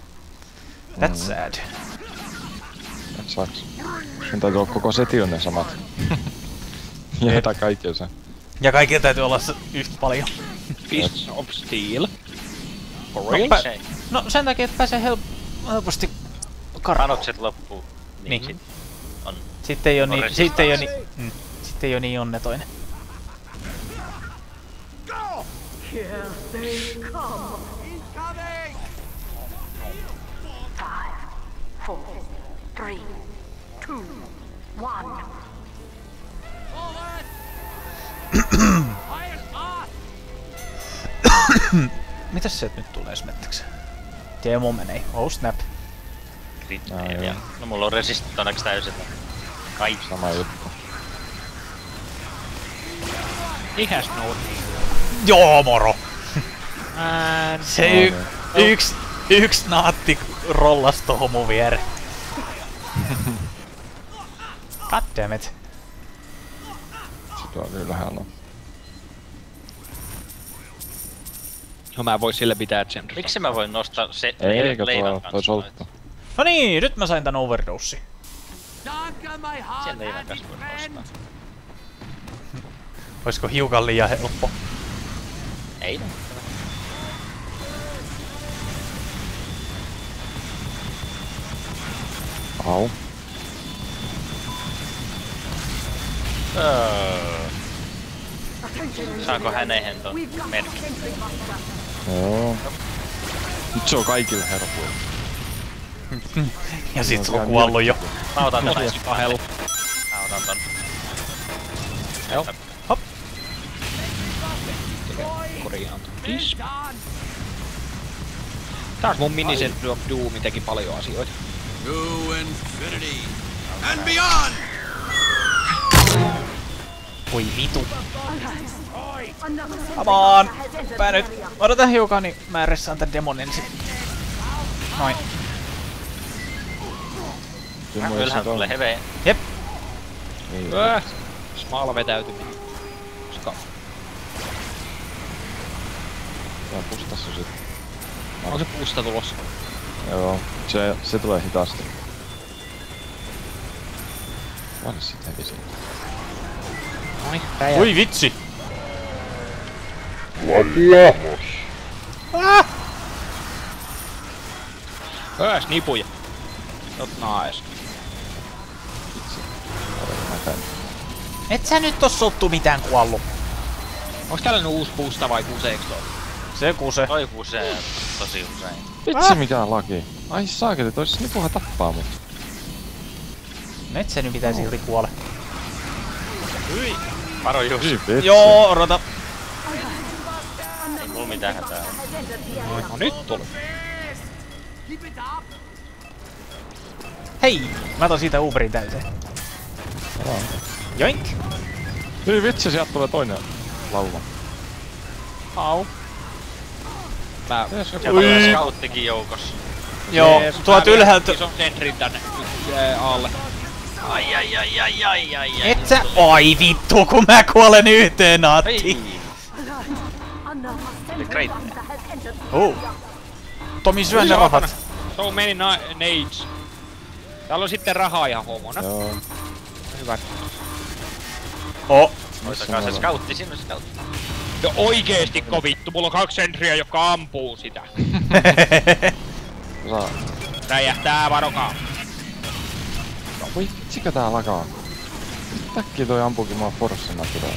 Speaker 1: That's sad.
Speaker 3: Et saaks. Sun täytyy olla koko setin ne samat. Jätä kaikki se.
Speaker 1: Ja kaikilla täytyy olla se yhtä paljon.
Speaker 2: Fists of Steel. For
Speaker 1: No,
Speaker 2: real?
Speaker 1: pä-
Speaker 4: Se,
Speaker 1: no sen takia, että pääsee help helposti karkuun.
Speaker 4: panokset loppuu. Niin,
Speaker 1: Niin.
Speaker 4: sit on.
Speaker 1: Sitten ei oo
Speaker 4: On
Speaker 1: niin,
Speaker 4: resistance.
Speaker 1: sitten ei oo niin, mm, sitten ei oo niin onnetoinen.
Speaker 5: Here they come.
Speaker 6: Incoming!
Speaker 5: Five, four, three, two, one.
Speaker 6: Forward! Fire off!
Speaker 1: Mitäs sieltä nyt tulee smettäkseen? Demo menee. Oh snap.
Speaker 4: Krittejä.
Speaker 3: joo.
Speaker 4: No mulla on resistit onneksi täysin. Kaikki.
Speaker 3: Sama juttu.
Speaker 2: He has no name.
Speaker 1: Joo moro!
Speaker 2: And...
Speaker 1: Se
Speaker 3: No
Speaker 1: y-
Speaker 3: niin.
Speaker 1: yks, yks naatti rollas tohon mun viereen. God damn it.
Speaker 3: Se tuo ylhäällä.
Speaker 2: No mä vois sille pitää sen.
Speaker 4: Miksi mä voin nostaa se
Speaker 3: Eikö
Speaker 4: leivän
Speaker 3: tuo,
Speaker 4: kanssa
Speaker 3: toi solttu?
Speaker 4: noita?
Speaker 1: No niin, nyt mä sain tän overdossi.
Speaker 6: Danke, my heart
Speaker 4: Sen leivän
Speaker 6: and
Speaker 4: kanssa voin
Speaker 6: friend!
Speaker 4: nostaa.
Speaker 1: Oisko hiukan liian helppo?
Speaker 4: Ei no.
Speaker 3: Au.
Speaker 4: Öö,
Speaker 5: Attention,
Speaker 4: saanko häneen ton
Speaker 5: we've got
Speaker 4: merkin?
Speaker 5: the sentry buster.
Speaker 3: Joo. Nyt se on kaikille herkuilla.
Speaker 1: Ja sit se
Speaker 3: No,
Speaker 1: on kuollut jo.
Speaker 4: Mä otan tän.
Speaker 2: Kahelu.
Speaker 4: Mä otan ton.
Speaker 2: Joo.
Speaker 1: Hop.
Speaker 2: Korjaantu. Dis.
Speaker 6: Done!
Speaker 2: Taas mun minisentry of Doom teki paljon asioita.
Speaker 6: To infinity and beyond!
Speaker 1: Voi vitu.
Speaker 5: Another sentry
Speaker 1: Come on.
Speaker 5: buster has entered
Speaker 1: Mä
Speaker 5: the
Speaker 1: nyt
Speaker 5: area.
Speaker 1: odotan hiukan, niin mä ressaan tän demon ensin. Noin.
Speaker 3: Kyllä mulla
Speaker 4: Kyllähän
Speaker 3: se on.
Speaker 4: tulee heveen.
Speaker 1: Jep.
Speaker 3: Ei,
Speaker 2: Äh. Small vetäytyminen. Koska
Speaker 3: tää pustassa sit.
Speaker 2: on se puusta tulossa.
Speaker 3: Joo. Se, se tulee hitaasti. Vaan sit heti siitä.
Speaker 2: Noniin, räjää.
Speaker 1: Voi vitsi.
Speaker 2: Öö, snipuja. Not nice.
Speaker 3: Mä käyn.
Speaker 1: Et sä nyt oo sottu mitään kuollu.
Speaker 2: Onks tällainen uusi puusta vai kuseeks toi?
Speaker 1: Se kuse.
Speaker 4: Toi kusee tosi usein.
Speaker 3: Vitsi mikä laki. Ai saakeli, tois nipuha tappaa mut.
Speaker 1: Nyt se nyt pitää silti kuole.
Speaker 4: Varo just.
Speaker 3: Hyi vitsi.
Speaker 1: Joo, odota.
Speaker 4: Ei mulla mitään hätää.
Speaker 5: Has entered the area.
Speaker 2: No nyt tuli.
Speaker 6: Keep it up!
Speaker 1: Hei! Mä otan siitä Uberin täyteen. Joink!
Speaker 3: Hyi vitsi, sieltä tulee toinen lauma.
Speaker 1: Au.
Speaker 2: Mä...
Speaker 3: Ties joku.
Speaker 4: Sieltä tulee scouttikin joukossa.
Speaker 1: Joo,
Speaker 2: Jees,
Speaker 1: tuolta
Speaker 2: mä
Speaker 1: ylhäältä...
Speaker 2: vien ison sentrin tänne ää, alle.
Speaker 4: Ai ai ai ai ai ai ai.
Speaker 1: Et sä... Ai vittu, kun mä kuolen yhteen naattiin.
Speaker 4: Ei.
Speaker 5: Another sentry
Speaker 4: Great.
Speaker 5: buster has entered the
Speaker 1: Oh.
Speaker 5: area.
Speaker 1: Tomi syö ne rahat.
Speaker 2: So many na- nades. Täällä on sitten rahaa ihan homona.
Speaker 3: Joo.
Speaker 2: Hyvä.
Speaker 1: Oh.
Speaker 4: Hoitakaa se scoutti, sinne scoutti.
Speaker 2: Ja oikeesti kovittu, mulla on kaksi sentriä, jotka ampuu sitä.
Speaker 3: Saa.
Speaker 2: Räjähtää, varokaa.
Speaker 3: No voi vitsikö tää lakaa? Täkkiä toi ampuukin mua forssana tulee.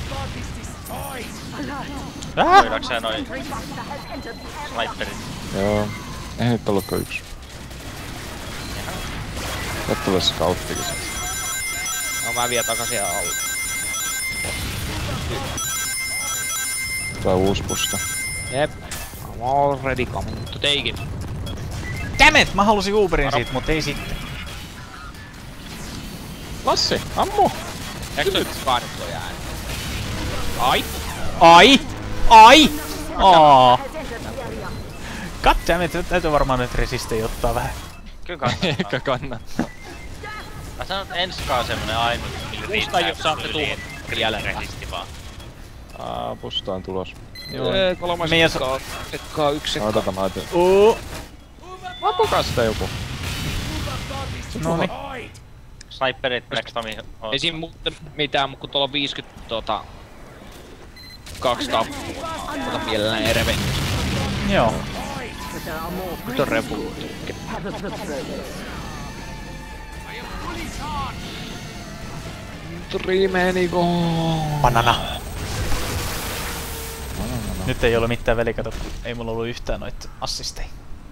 Speaker 1: Ah!
Speaker 4: Voidaksää noin
Speaker 5: Sentry buster has entered the area.
Speaker 4: sniperit.
Speaker 3: Joo. Ei nyt ollutko yksi. Täältä tulee scouttikin sit.
Speaker 2: No mä vien takaisin alle.
Speaker 3: Tää uusi pusta.
Speaker 2: Jep. I'm already coming to take it.
Speaker 1: Damn it! Mä halusin Uberin siitä, mut ei sitten.
Speaker 3: Lassi, ammu!
Speaker 2: Eikö toi kaadettu ääni? Ai!
Speaker 1: Ai! Ai! Aa!
Speaker 5: Has entered the area.
Speaker 1: God damn it, täytyy varmaan nyt resistejä ottaa vähän.
Speaker 4: Kyllä kannattaa.
Speaker 3: Eikä kannattaa.
Speaker 4: Mä sanon, että enskaa semmonen ainut, millä riittää
Speaker 2: jos saatte
Speaker 4: yli
Speaker 2: tuhon jälleen.
Speaker 4: resisti vaan.
Speaker 3: Aa, pusta on tulos.
Speaker 1: Joo.
Speaker 2: Ee, kolmas
Speaker 1: Meidän
Speaker 2: sekkaa, sekkaa yksi sekkaa.
Speaker 3: Otetaan mä ajattelin.
Speaker 1: Uh.
Speaker 3: What Ampukaa sitä joku.
Speaker 1: Noniin.
Speaker 4: Sniperit next time.
Speaker 2: Ei siinä muuten mitään, mutta kun tuolla on viisikymmentä tota... Kaksi tappua. Ota mielellään Erven.
Speaker 1: Joo.
Speaker 2: Nyt on revoluutio. Trimenigo.
Speaker 1: Banana. Nyt ei ole mitään väliä, kato, kun ei mulla ollut yhtään noita assisteja.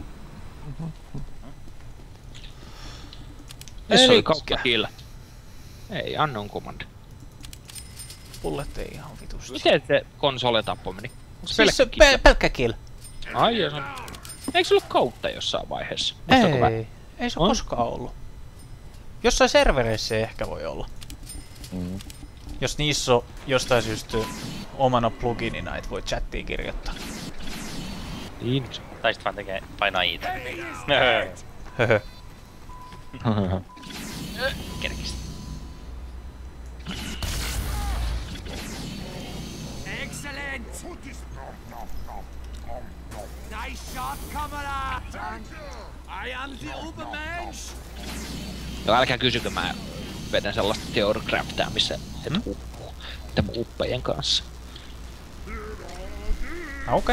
Speaker 2: Missä oli kaikki kill? Ei, unknown command.
Speaker 1: Pullet ei ihan vitusti.
Speaker 2: Miten se konsoletappo meni? Onks
Speaker 1: Siis
Speaker 2: pelkkä
Speaker 1: pe
Speaker 2: kill?
Speaker 1: pelkkä kill.
Speaker 2: Ai jos on... Eikö se ollut kautta jossain vaiheessa? Muistatko mä?
Speaker 1: Ei, ei se ole
Speaker 2: On?
Speaker 1: koskaan ollut. Jossain servereissä ei ehkä voi olla.
Speaker 3: Mm.
Speaker 1: Jos niissä on jostain syystä omana pluginina, et voi chattiin kirjoittaa.
Speaker 2: Niin.
Speaker 4: Tai sit vaan tekee painaa iitä.
Speaker 1: Höhö.
Speaker 4: Kerkistä.
Speaker 6: Excellent! Nice shot, Kamerad! I am the Ubermensch!
Speaker 2: No älkää kysykö, mä vedän sellaista theorycraftaa, missä et
Speaker 1: Hmm?
Speaker 2: hukkuu tämän uppejen kanssa.
Speaker 1: Okei.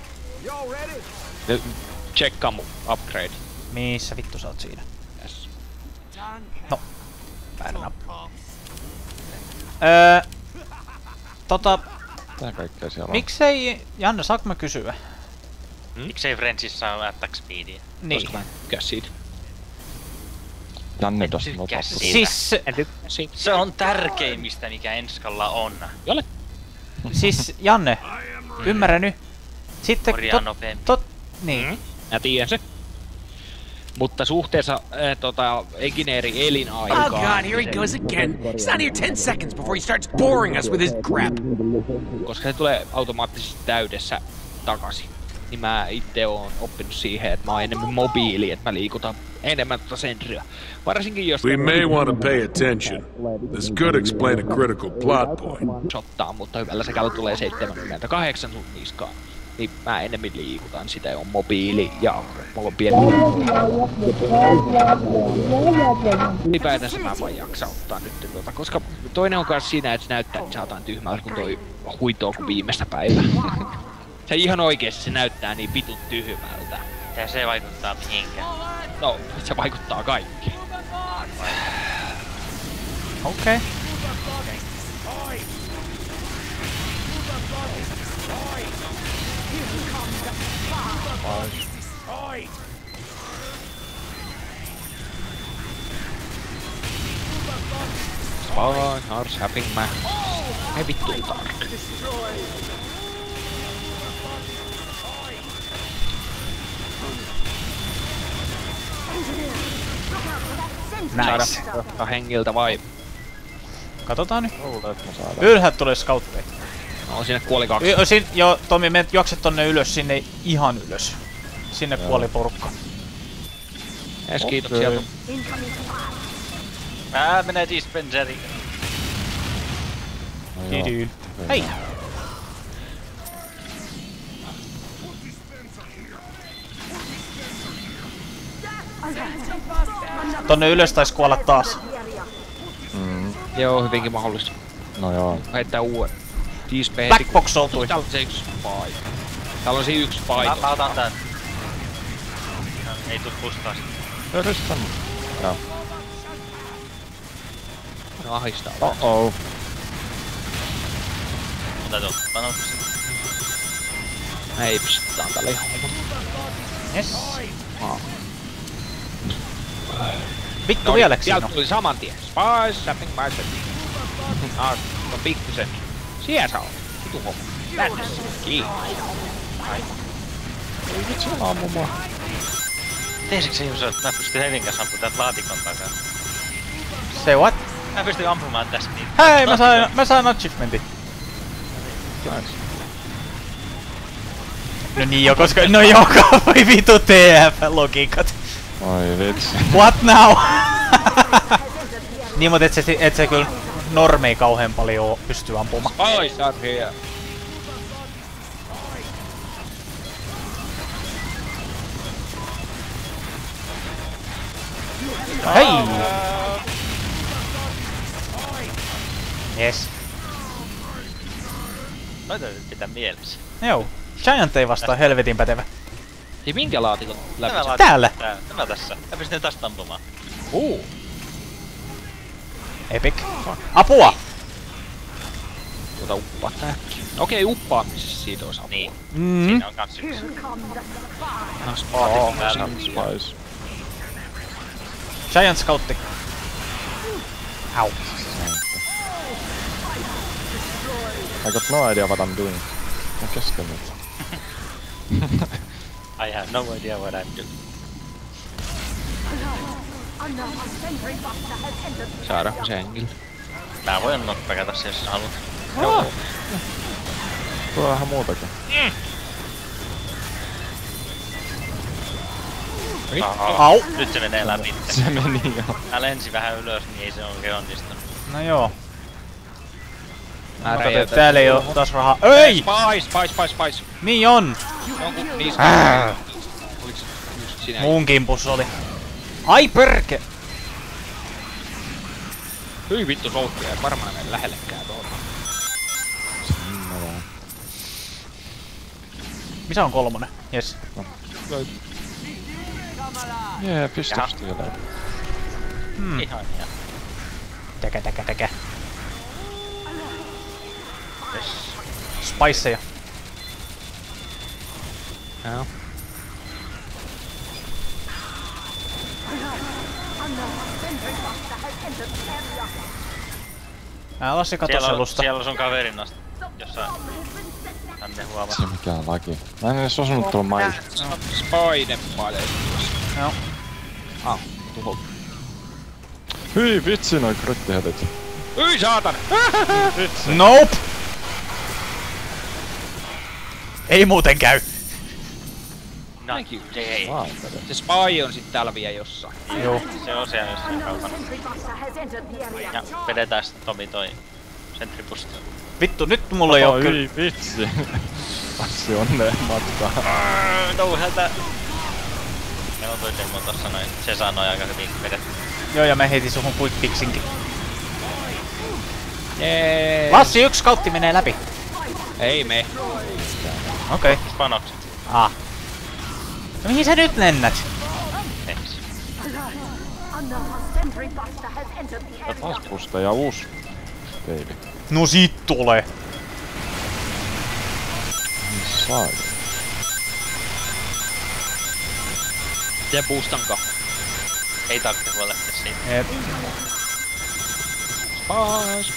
Speaker 2: Ne Tsekkaa mun upgrade.
Speaker 1: Missä vittu sä oot siinä?
Speaker 2: Yes.
Speaker 1: No. Väärä nappi. Öö... Tota...
Speaker 3: Tää kaikkea siellä on.
Speaker 1: Miksei... Janne, saanko mä kysyä?
Speaker 4: Miksei Frenchissa ole attack speedia?
Speaker 1: Niin.
Speaker 2: Koska mä en tykkää siitä.
Speaker 3: Janne
Speaker 4: En
Speaker 3: tosta
Speaker 4: tykkää
Speaker 3: nopea.
Speaker 4: siitä.
Speaker 1: Siis...
Speaker 2: En tykkää siitä.
Speaker 4: Se on tärkeimmistä, mikä Enskalla on.
Speaker 2: Jolle?
Speaker 1: Siis, Janne, ymmärrä nyt. Sitten
Speaker 4: Korjaa
Speaker 1: tot,
Speaker 4: nopeammin.
Speaker 1: tot, niin.
Speaker 2: Mä tiedän se. Mutta suhteessa äh, tota, Engineerin elinaikaan...
Speaker 7: Oh god, here he goes again. He's not here ten seconds before he starts boring us with his crap.
Speaker 2: Koska se tulee automaattisesti täydessä takaisin. Niin mä itse oon oppinut siihen, että mä oon enemmän mobiili, että mä liikutan enemmän tota sentryä. Varsinkin jos
Speaker 8: We may want to pay attention. This could explain a critical plot point.
Speaker 2: shottaa, mutta hyvällä sekällä tulee seitsemänkymmentäkahdeksan sun niskaan. Niin mä enemmän liikutan, sitä on mobiili ja mulla on pieni... Ylipäätänsä mä voin jaksaa ottaa nyt tuota, koska toinen on kans siinä, että se näyttää, että saatan tyhmältä, kun toi huitoo kuin viimeistä päivää. Se ihan oikeesti se näyttää niin vitun tyhmältä.
Speaker 4: Ja se vaikuttaa mihinkään.
Speaker 2: No, se vaikuttaa kaikkeen.
Speaker 1: Okei. Okay.
Speaker 2: Spawn, Hars, Happing Man. Ei vittu tark.
Speaker 1: Nice.
Speaker 2: Saada hengiltä vai?
Speaker 1: Katsotaan nyt.
Speaker 3: Luulen, että me saadaan.
Speaker 1: Ylhäältä tulee scoutteja.
Speaker 2: No, sinne kuoli kaksi.
Speaker 1: Y- sin, joo, Tomi, me juokset tonne ylös, sinne ihan ylös. Sinne
Speaker 3: Joo.
Speaker 1: kuoli porukka.
Speaker 2: Ees, kiitos
Speaker 3: Okei.
Speaker 2: sieltä.
Speaker 4: Ää, menee dispenseri.
Speaker 3: No joo.
Speaker 1: Didyy. Hei! Tonne ylös tais kuolla taas.
Speaker 3: Mm.
Speaker 2: Joo, hyvinkin mahdollista.
Speaker 3: No joo.
Speaker 2: Heittää uuden. Dispe heti.
Speaker 1: Blackbox oltui.
Speaker 2: Täällä on se yksi paita. Täällä on se yksi
Speaker 4: Mä,
Speaker 2: paita.
Speaker 4: mä otan tän. No, ei tuu pustaa sitä.
Speaker 3: Yritän. Joo.
Speaker 2: No ahistaa.
Speaker 3: Oh oh.
Speaker 4: Mutta tuu. Mä otan sen.
Speaker 2: Ei pistetään tällä ihan homma.
Speaker 1: Yes.
Speaker 2: Aa.
Speaker 1: Vittu
Speaker 2: No,
Speaker 1: vieläks
Speaker 2: sieltä
Speaker 1: siinä
Speaker 2: tuli saman tien. Spice, Sapping Bicep. Ah, no pikkusen. Siellä sä oot. Vitu homma. Tänne. Kiitos.
Speaker 3: Ei vitsi ammu mua.
Speaker 4: Tiesikö se Juuso, että mä pystyn Hevin kanssa ampumaan täältä laatikon takaa?
Speaker 1: Se what?
Speaker 4: Mä pystyn ampumaan tästä niin.
Speaker 1: Hei, mä sain, mä sain achievementin.
Speaker 3: Nice.
Speaker 1: No niin jo, koska no joka voi vitu T F-logiikat.
Speaker 3: Oi vitsi.
Speaker 1: What now? Niin, mut et se, et se kyllä normei kauhean paljon pystyy ampumaan.
Speaker 2: Spice are here.
Speaker 1: Hei! Yes.
Speaker 4: Noita nyt pitää mielessä.
Speaker 1: Joo. Giant ei vastaa helvetin pätevä.
Speaker 2: Ja minkä laatikon läpi?
Speaker 4: Tämä
Speaker 2: se-
Speaker 4: laatikko-
Speaker 1: Täällä.
Speaker 4: Tää, tämä tässä. Mä pystyn tästä ampumaan.
Speaker 2: Uu.
Speaker 1: Epic. Apua!
Speaker 2: Tuota uppaa tää. Okei, uppaamisessa siitä olisi apua.
Speaker 4: Niin.
Speaker 1: Mm.
Speaker 4: Siinä on kans yksi.
Speaker 3: Oh,
Speaker 4: Täällä on
Speaker 3: Spice.
Speaker 1: Giant Scoutti. Au.
Speaker 3: I got no idea what I'm doing. Mä kesken nyt.
Speaker 4: I have no idea what I'm doing.
Speaker 5: Another sentry buster has entered the
Speaker 2: Saadaanko se hengille?
Speaker 4: Mä voin noppeata se, jos haluat.
Speaker 2: Joo.
Speaker 3: Tuo on vähän muutakin.
Speaker 4: Aha.
Speaker 1: Au.
Speaker 4: Nyt se menee läpi.
Speaker 3: Se meni jo.
Speaker 4: Mä lensin vähän ylös, niin ei se oikein onnistunut.
Speaker 1: No joo.
Speaker 2: Mä
Speaker 1: Mä katsoin,
Speaker 2: räjäytän.
Speaker 1: että täällä ei oo taas rahaa. Ei!
Speaker 2: Spice, spice, spice, spice.
Speaker 1: Niin on!
Speaker 2: Jonkun niistä.
Speaker 1: Ää.
Speaker 2: Oliks just sinä?
Speaker 1: Muun kimpus oli. Ai perke!
Speaker 2: Hyi vittu soukkuja, ei varmaan mene lähellekään tuolla.
Speaker 3: Sinne vaan.
Speaker 1: Missä on kolmonen? Jes.
Speaker 3: Jee, pistoks vielä.
Speaker 1: Hmm.
Speaker 4: Ihan ihan.
Speaker 1: Täkä täkä täkä.
Speaker 4: Yes.
Speaker 1: Spiceja.
Speaker 2: Joo.
Speaker 1: Ää Lassi kato
Speaker 4: Siellä on,
Speaker 1: selusta.
Speaker 4: siellä on sun kaverin nost. Jossain. Tänne huomaa.
Speaker 3: Se mikään laki. Mä en edes osunut tuolla mailla.
Speaker 2: Spainen paljastus.
Speaker 1: Joo.
Speaker 2: Ah, tuho.
Speaker 3: Hyi vitsi noi kryttihetit.
Speaker 2: Hyi saatana!
Speaker 1: Nope! Ei muuten käy.
Speaker 4: No,
Speaker 2: Thank you.
Speaker 4: ei.
Speaker 3: Saatana.
Speaker 2: Se spy on sit täällä vielä jossain.
Speaker 1: Joo.
Speaker 4: Se on siellä jossain kaukana.
Speaker 5: sentry buster has entered the area.
Speaker 4: Ja vedetään sitten Tomi toi sentripusta.
Speaker 1: Vittu, nyt mulla ei oo kyllä.
Speaker 3: Hyi vitsi. Passi onneen matkaa.
Speaker 4: No hältä. Meillä on toi demo tossa noin. Se saa noin aika hyvin vedetty.
Speaker 1: Joo, ja mä heitin suhun quick fixinkin.
Speaker 2: Jee.
Speaker 1: Lassi, yksi skautti menee läpi.
Speaker 2: Ei me.
Speaker 1: Okei.
Speaker 4: Spanokset.
Speaker 1: Ah. No mihin sä nyt lennät?
Speaker 4: Ensi.
Speaker 5: Another sentry buster has entered the area.
Speaker 3: Taas pusta ja uus teili.
Speaker 1: No sit tulee.
Speaker 3: Sai.
Speaker 2: Se boostanko?
Speaker 4: Ei tarvitse huolehtia siitä.
Speaker 1: Jep.
Speaker 2: Spice.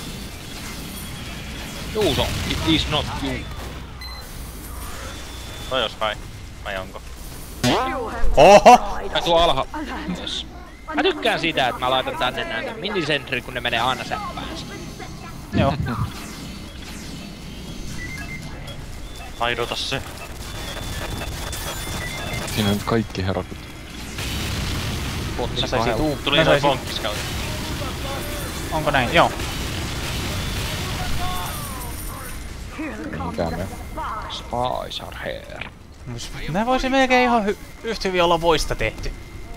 Speaker 2: Juu, se on. It is not you.
Speaker 4: Toi jos vai. Vai onko?
Speaker 1: Oho!
Speaker 2: Mä tuo alha. Yes. Mä tykkään siitä, että mä laitan tänne näitä minisentry, kun ne menee aina säppäänsä.
Speaker 1: Joo.
Speaker 4: Aidota se.
Speaker 3: Siinä on nyt kaikki herokut.
Speaker 1: Mä saisin tuu.
Speaker 4: Tuli
Speaker 1: Mä
Speaker 4: noin
Speaker 1: saisin.
Speaker 4: bonkkiskaut.
Speaker 1: Onko näin? Joo.
Speaker 3: Mikä me?
Speaker 2: Spice are here.
Speaker 1: Nää voisi melkein ihan hy yhtä hyvin olla voista tehty.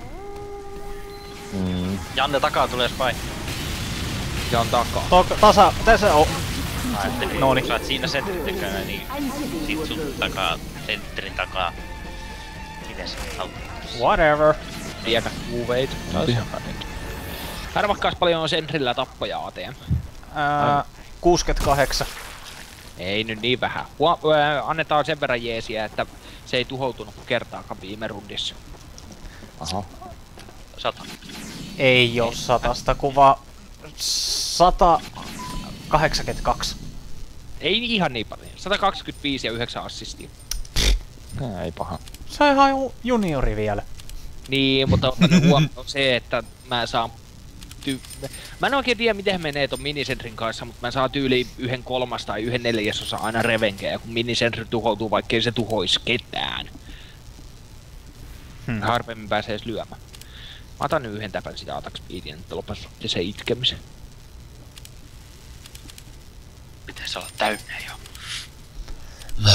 Speaker 3: Mm.
Speaker 4: Janne takaa tulee spy.
Speaker 2: Ja on takaa.
Speaker 1: Tok, tasa, tässä on.
Speaker 4: Ajattelin,
Speaker 1: Noni.
Speaker 4: kun sä oot siinä sentrin takana, niin sit sun takaa, sentrin takaa. Miten se auttaa?
Speaker 1: Whatever.
Speaker 2: Liekä U V:itä. Arvakkaas paljon on sentrillä tappoja A T M.
Speaker 1: Ää, kuusikymmentäkahdeksan.
Speaker 2: Ei nyt niin vähän. Hua- ää, annetaan sen verran jeesiä, että se ei tuhoutunut kertaakaan viime rundissa.
Speaker 3: Aha.
Speaker 4: Sata.
Speaker 1: Ei oo satasta kuvaa. sata kahdeksankymmentäkaksi.
Speaker 2: Ei ihan niin paljon. sata kaksikymmentäviisi ja yhdeksän assistia.
Speaker 3: Nää ei paha.
Speaker 1: Se on ihan ju- juniori vielä.
Speaker 2: Niin, mutta otan nyt huomioon se, että mä saan ty- Mä en oikein tiedä miten menee ton minisentrin kanssa, mutta mä saan tyyliin yhden kolmas tai yhden neljäsosa aina revenkeä, kun minisentri tuhoutuu, vaikkei se tuhois ketään.
Speaker 1: Hmm.
Speaker 2: Harvemmin pääsee edes lyömään. Mä otan nyt yhden täpän sitä attack speedia, että lopas se itkemisen.
Speaker 4: Pitäis olla täynnä jo.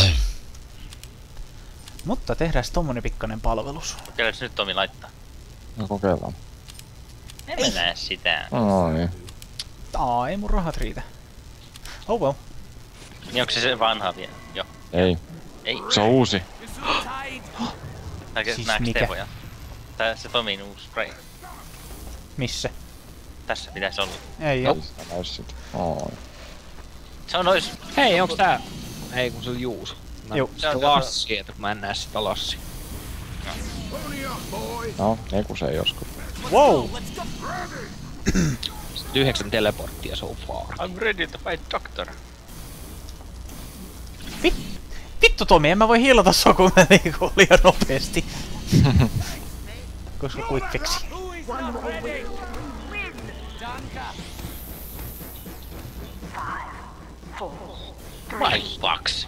Speaker 1: Mutta tehdään tommonen pikkainen palvelus.
Speaker 4: Kelle nyt Tomi laittaa?
Speaker 3: No kokeillaan.
Speaker 4: En mä näe sitä.
Speaker 3: No niin.
Speaker 1: Aa, ei mun rahat riitä. Oh well.
Speaker 4: Niin onko se se vanha vielä? Joo.
Speaker 3: Ei.
Speaker 4: Ei.
Speaker 3: Se on uusi.
Speaker 4: Näkö
Speaker 1: Siis
Speaker 4: näks
Speaker 1: mikä?
Speaker 4: tehoja? Tää se toimii uusi spray.
Speaker 1: Missä?
Speaker 4: Tässä pitäisi olla.
Speaker 1: Ei
Speaker 3: No.
Speaker 1: oo.
Speaker 3: Sä näy sit. Oi.
Speaker 4: Se on ois...
Speaker 2: Hei, onks tää... Ei, kun se on Juuso. Mä
Speaker 1: Juu.
Speaker 2: sitä Lassi, että kun mä en näe sitä Lassi.
Speaker 3: No, ei kun se ei joskus.
Speaker 1: Wow!
Speaker 2: Sitten yhdeksän teleporttia so far.
Speaker 4: I'm ready to fight doctor.
Speaker 1: Vit, vittu Tomi, en mä voi hiilata sua, kun mä liikun liian nopeesti. Koska quickfixi.
Speaker 4: My box.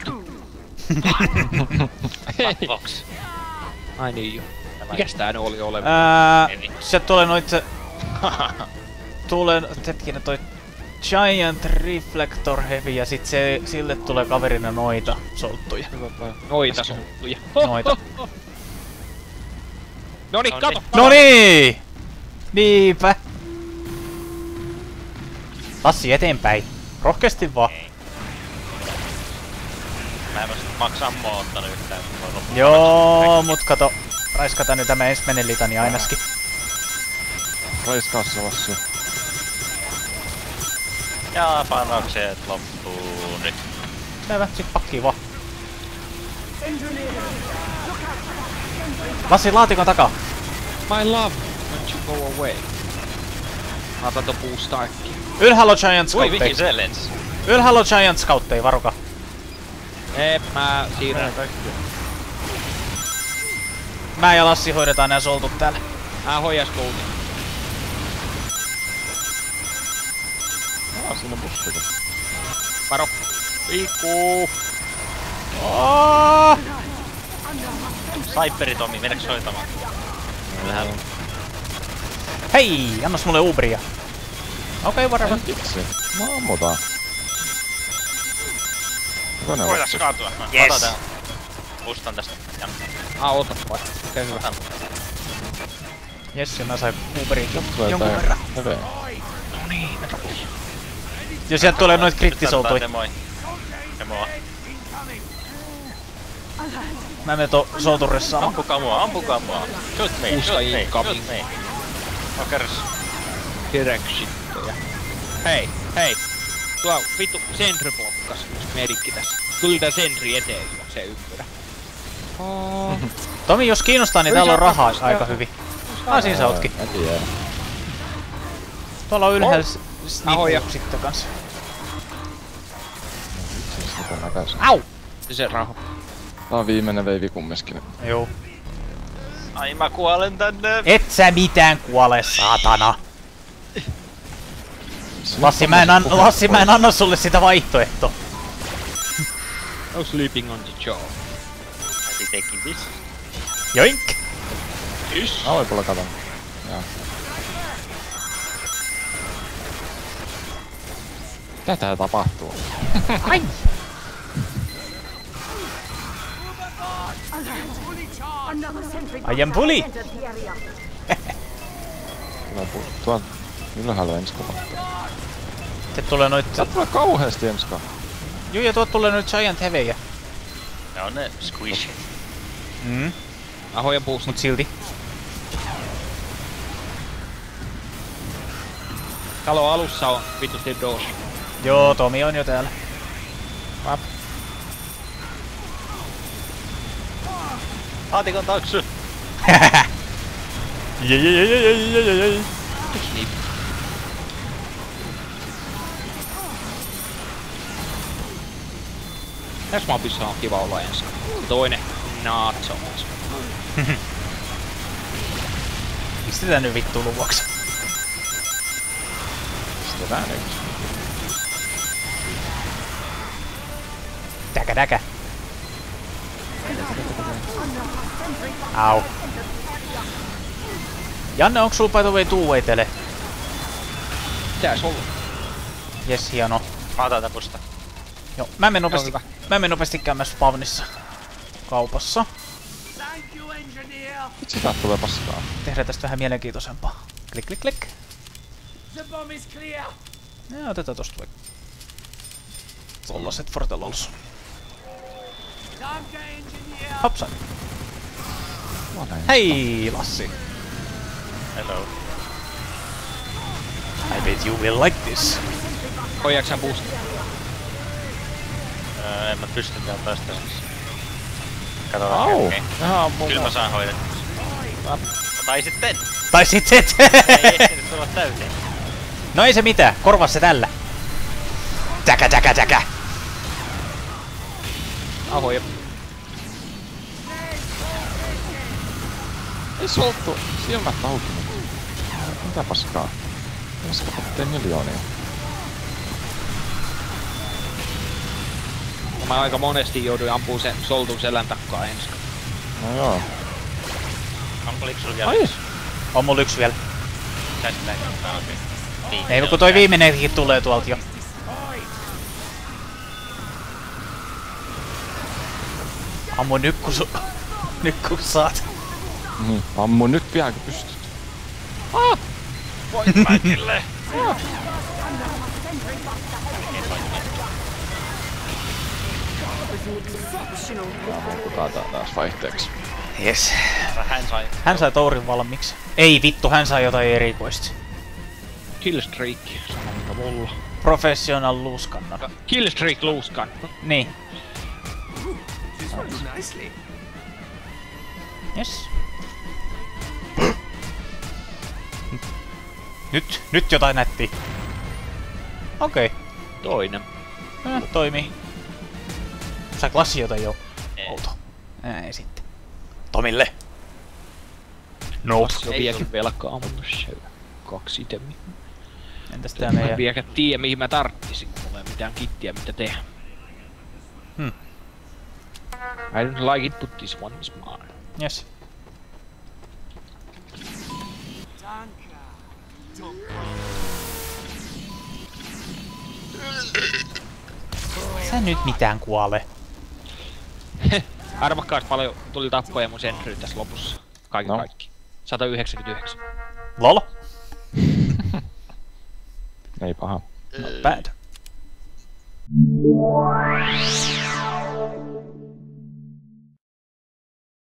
Speaker 4: Box.
Speaker 2: Ai niin jo. Mikäs tää nyt oli oleva?
Speaker 1: Ää,
Speaker 4: Eli.
Speaker 1: sieltä tulee noit... Tulee... Hetkinen toi... Giant Reflector Heavy ja sit se, sille tulee kaverina noita solttuja.
Speaker 2: Noita suuttuja.
Speaker 1: Noita.
Speaker 2: Noniin, kato!
Speaker 1: No niin! Niinpä! Lassi eteenpäin. Rohkeasti vaan.
Speaker 4: Mä en oo sit maksaa moottanut yhtään. Voi loppuun.
Speaker 1: Joo, mut kato. Raiskataan nyt tämä ensimmäinen litani ainakin.
Speaker 3: Raiskaa se Lassi.
Speaker 4: Ja panokset loppuu nyt.
Speaker 1: Selvä, sit pakkii vaan. Lassi laatikon takaa.
Speaker 2: My love, don't you go away. Mä otan ton boostarkki.
Speaker 1: Ylhäällä Giant
Speaker 4: Ui, mihin
Speaker 1: Scoutteja.
Speaker 4: se lensi?
Speaker 1: Ylhäällä Giant Scoutteja, varuka.
Speaker 2: Eep, mä siirrän.
Speaker 1: Mä ja Lassi hoidetaan nää soltut täällä.
Speaker 2: Mä hoidas koulun.
Speaker 3: Ah, siinä bussika.
Speaker 2: Varo. Liikkuu.
Speaker 1: Oh!
Speaker 4: Saiperi Tomi, mennäänkö hoitamaan? Ylhäällä.
Speaker 1: Hei, annas mulle Ubria. Okei, okay, whatever.
Speaker 3: Vitsi. Mä ammutaan. Onko ne
Speaker 4: Voitais
Speaker 3: vastus?
Speaker 4: kaatua. No,
Speaker 1: Yes.
Speaker 4: ota tää. Pustan tästä. Ja,
Speaker 2: Ah, ota vaikka. Okei, hyvä.
Speaker 4: otan.
Speaker 1: Jes, ja mä sain Uberin
Speaker 3: Tulee
Speaker 1: jonkun
Speaker 3: tää
Speaker 1: verran.
Speaker 3: heve.
Speaker 1: Ja sieltä tulee noit
Speaker 4: Nyt
Speaker 1: krittisoltuja.
Speaker 4: tarvitaan demoi. Demoa.
Speaker 1: Mä menen to solturissa.
Speaker 4: Ampukaa mua, ampukaa mua. Shoot me,
Speaker 2: Pusta
Speaker 4: shoot me,
Speaker 2: incoming.
Speaker 4: shoot me. Okers.
Speaker 2: Direkshittoja. Hei, hei. Tuo vittu sentry blokkas just medikki tässä. Tuli tää sentry eteen se ympyrä. Oh.
Speaker 1: Tomi, jos kiinnostaa, niin täällä on rahaa aika hyvin. Ah, siinä sä ootkin.
Speaker 3: Mä tiedän.
Speaker 1: Tuolla on ylhäällä
Speaker 2: Ahoja.
Speaker 1: Snipu sitten kans.
Speaker 3: Vitsi, sitä näkäs.
Speaker 1: Au!
Speaker 2: Se raho.
Speaker 3: Tää on viimeinen veivi kumminkin.
Speaker 1: Joo.
Speaker 4: Ai mä kuolen tänne.
Speaker 1: Et sä mitään kuole, saatana. Lassi, mä en, an Lassi, mä en anna sulle sitä vaihtoehtoa.
Speaker 2: No sleeping on the jaw.
Speaker 4: I taking this.
Speaker 1: Joink!
Speaker 3: Mä voin tulla katon. Jaa. Mitä tää tapahtuu?
Speaker 1: Ai!
Speaker 5: Another sentry
Speaker 1: I am bully!
Speaker 5: entered the area.
Speaker 3: Tulee pu- tuon ylhäällä ensi kova.
Speaker 1: Se tulee noit...
Speaker 3: Tää tulee kauheesti Emska.
Speaker 1: Juu, ja tuot tulee noit Giant Heavejä.
Speaker 4: Ne on ne squishy.
Speaker 1: Mm,
Speaker 2: Ahoja boost.
Speaker 1: mut silti.
Speaker 2: Talo alussa on vitusti dos.
Speaker 1: Joo, Tomi on jo täällä.
Speaker 4: Haatikon taksu.
Speaker 1: Jei, jei, jei, jei, jei, jei, jei.
Speaker 2: Niin. Tässä mapissa on kiva olla ensin. Toinen. Not so much.
Speaker 1: Pistetään nyt vittu luvuksi.
Speaker 3: Sitä nyt.
Speaker 1: Täkä, täkä. Au. Janne, onks sul by the way two-way-tele?
Speaker 2: Pitäis olla.
Speaker 1: Jes, hieno.
Speaker 4: Mä otan tapusta.
Speaker 1: Joo, mä menen nopeasti,
Speaker 2: hyvä.
Speaker 1: mä menen nopeasti käymään spawnissa. Kaupassa.
Speaker 6: Thank you, engineer.
Speaker 3: Vitsi, täältä tulee paskaa.
Speaker 1: Tehdään tästä vähän mielenkiintoisempaa. Klik, klik, klik.
Speaker 6: The bomb is clear.
Speaker 1: Ja otetaan tosta vaikka tollaset fortelols.
Speaker 6: Danke, engineer.
Speaker 1: Hopsan.
Speaker 3: Olen.
Speaker 1: Hei, Lassi.
Speaker 4: Hello.
Speaker 1: I bet you will like this.
Speaker 2: Hoidaanko sä boost?
Speaker 4: Öö, en mä pysty vielä toistaiseksi. Katsotaan
Speaker 3: Au!
Speaker 4: kerkeen.
Speaker 3: Jaha, mun...
Speaker 4: Kyllä mä saan hoidettua. Tai sitten!
Speaker 1: Tai sit et.
Speaker 4: Ei ehtinyt tulla täyteen.
Speaker 1: No ei se mitään, korvaa se tällä. Täkä, täkä, täkä.
Speaker 2: Ahoja.
Speaker 3: Ei solttu silmät auki. Mitä paskaa? Paska ettei miljoonia.
Speaker 2: Mä aika monesti jouduin ampuu sen soltun selän takkaa ensin.
Speaker 3: No joo.
Speaker 4: Onko oliko sulla vielä
Speaker 3: Ai!
Speaker 4: yksi?
Speaker 1: On mulla yksi vielä.
Speaker 4: Käsittääkö? Ah, okei. Niin,
Speaker 1: Ei,
Speaker 4: se
Speaker 1: kun
Speaker 4: on
Speaker 1: toi
Speaker 4: tää.
Speaker 1: viimeinenkin tulee tuolta jo. Ammu nyt kun su... nyt kun saat.
Speaker 3: Niin, ammu nyt vielä kun pystyt.
Speaker 4: Voi kaikille!
Speaker 3: Kutaan tää taas vaihteeksi.
Speaker 1: Yes.
Speaker 4: Hän sai.
Speaker 1: Hän sai tourin valmiiksi. Ei vittu, hän sai jotain erikoista.
Speaker 2: Killstreak, sama mitä mulla.
Speaker 1: Professional luuskannon.
Speaker 2: Killstreak luuskan.
Speaker 1: Niin.
Speaker 6: This will do nicely.
Speaker 1: Yes. Nyt, nyt jotain nätti. Okei. Okay.
Speaker 2: Toinen.
Speaker 1: Eh, toimii. Sä klassi jotain jo.
Speaker 4: Ei.
Speaker 1: Outo. Ei sitten. Tomille. No.
Speaker 2: Klassi on vieläkin velkaa, mutta se kaksi itemiä.
Speaker 1: Entäs tää
Speaker 2: Mä en
Speaker 1: meidän...
Speaker 2: vieläkään tiedä mihin mä tarttisin, kun mulla ei mitään kittiä mitä tehdä.
Speaker 1: Hmm.
Speaker 2: I don't like it, but this one is mine.
Speaker 1: Yes.
Speaker 6: Danke.
Speaker 1: Sä nyt mitään kuole.
Speaker 2: Arvakkaas paljon tuli tappoja mun sentry tässä lopussa. Kaiken
Speaker 3: No.
Speaker 2: kaikki. sata yhdeksänkymmentäyhdeksän.
Speaker 1: Lol.
Speaker 3: Ei paha.
Speaker 1: Not bad.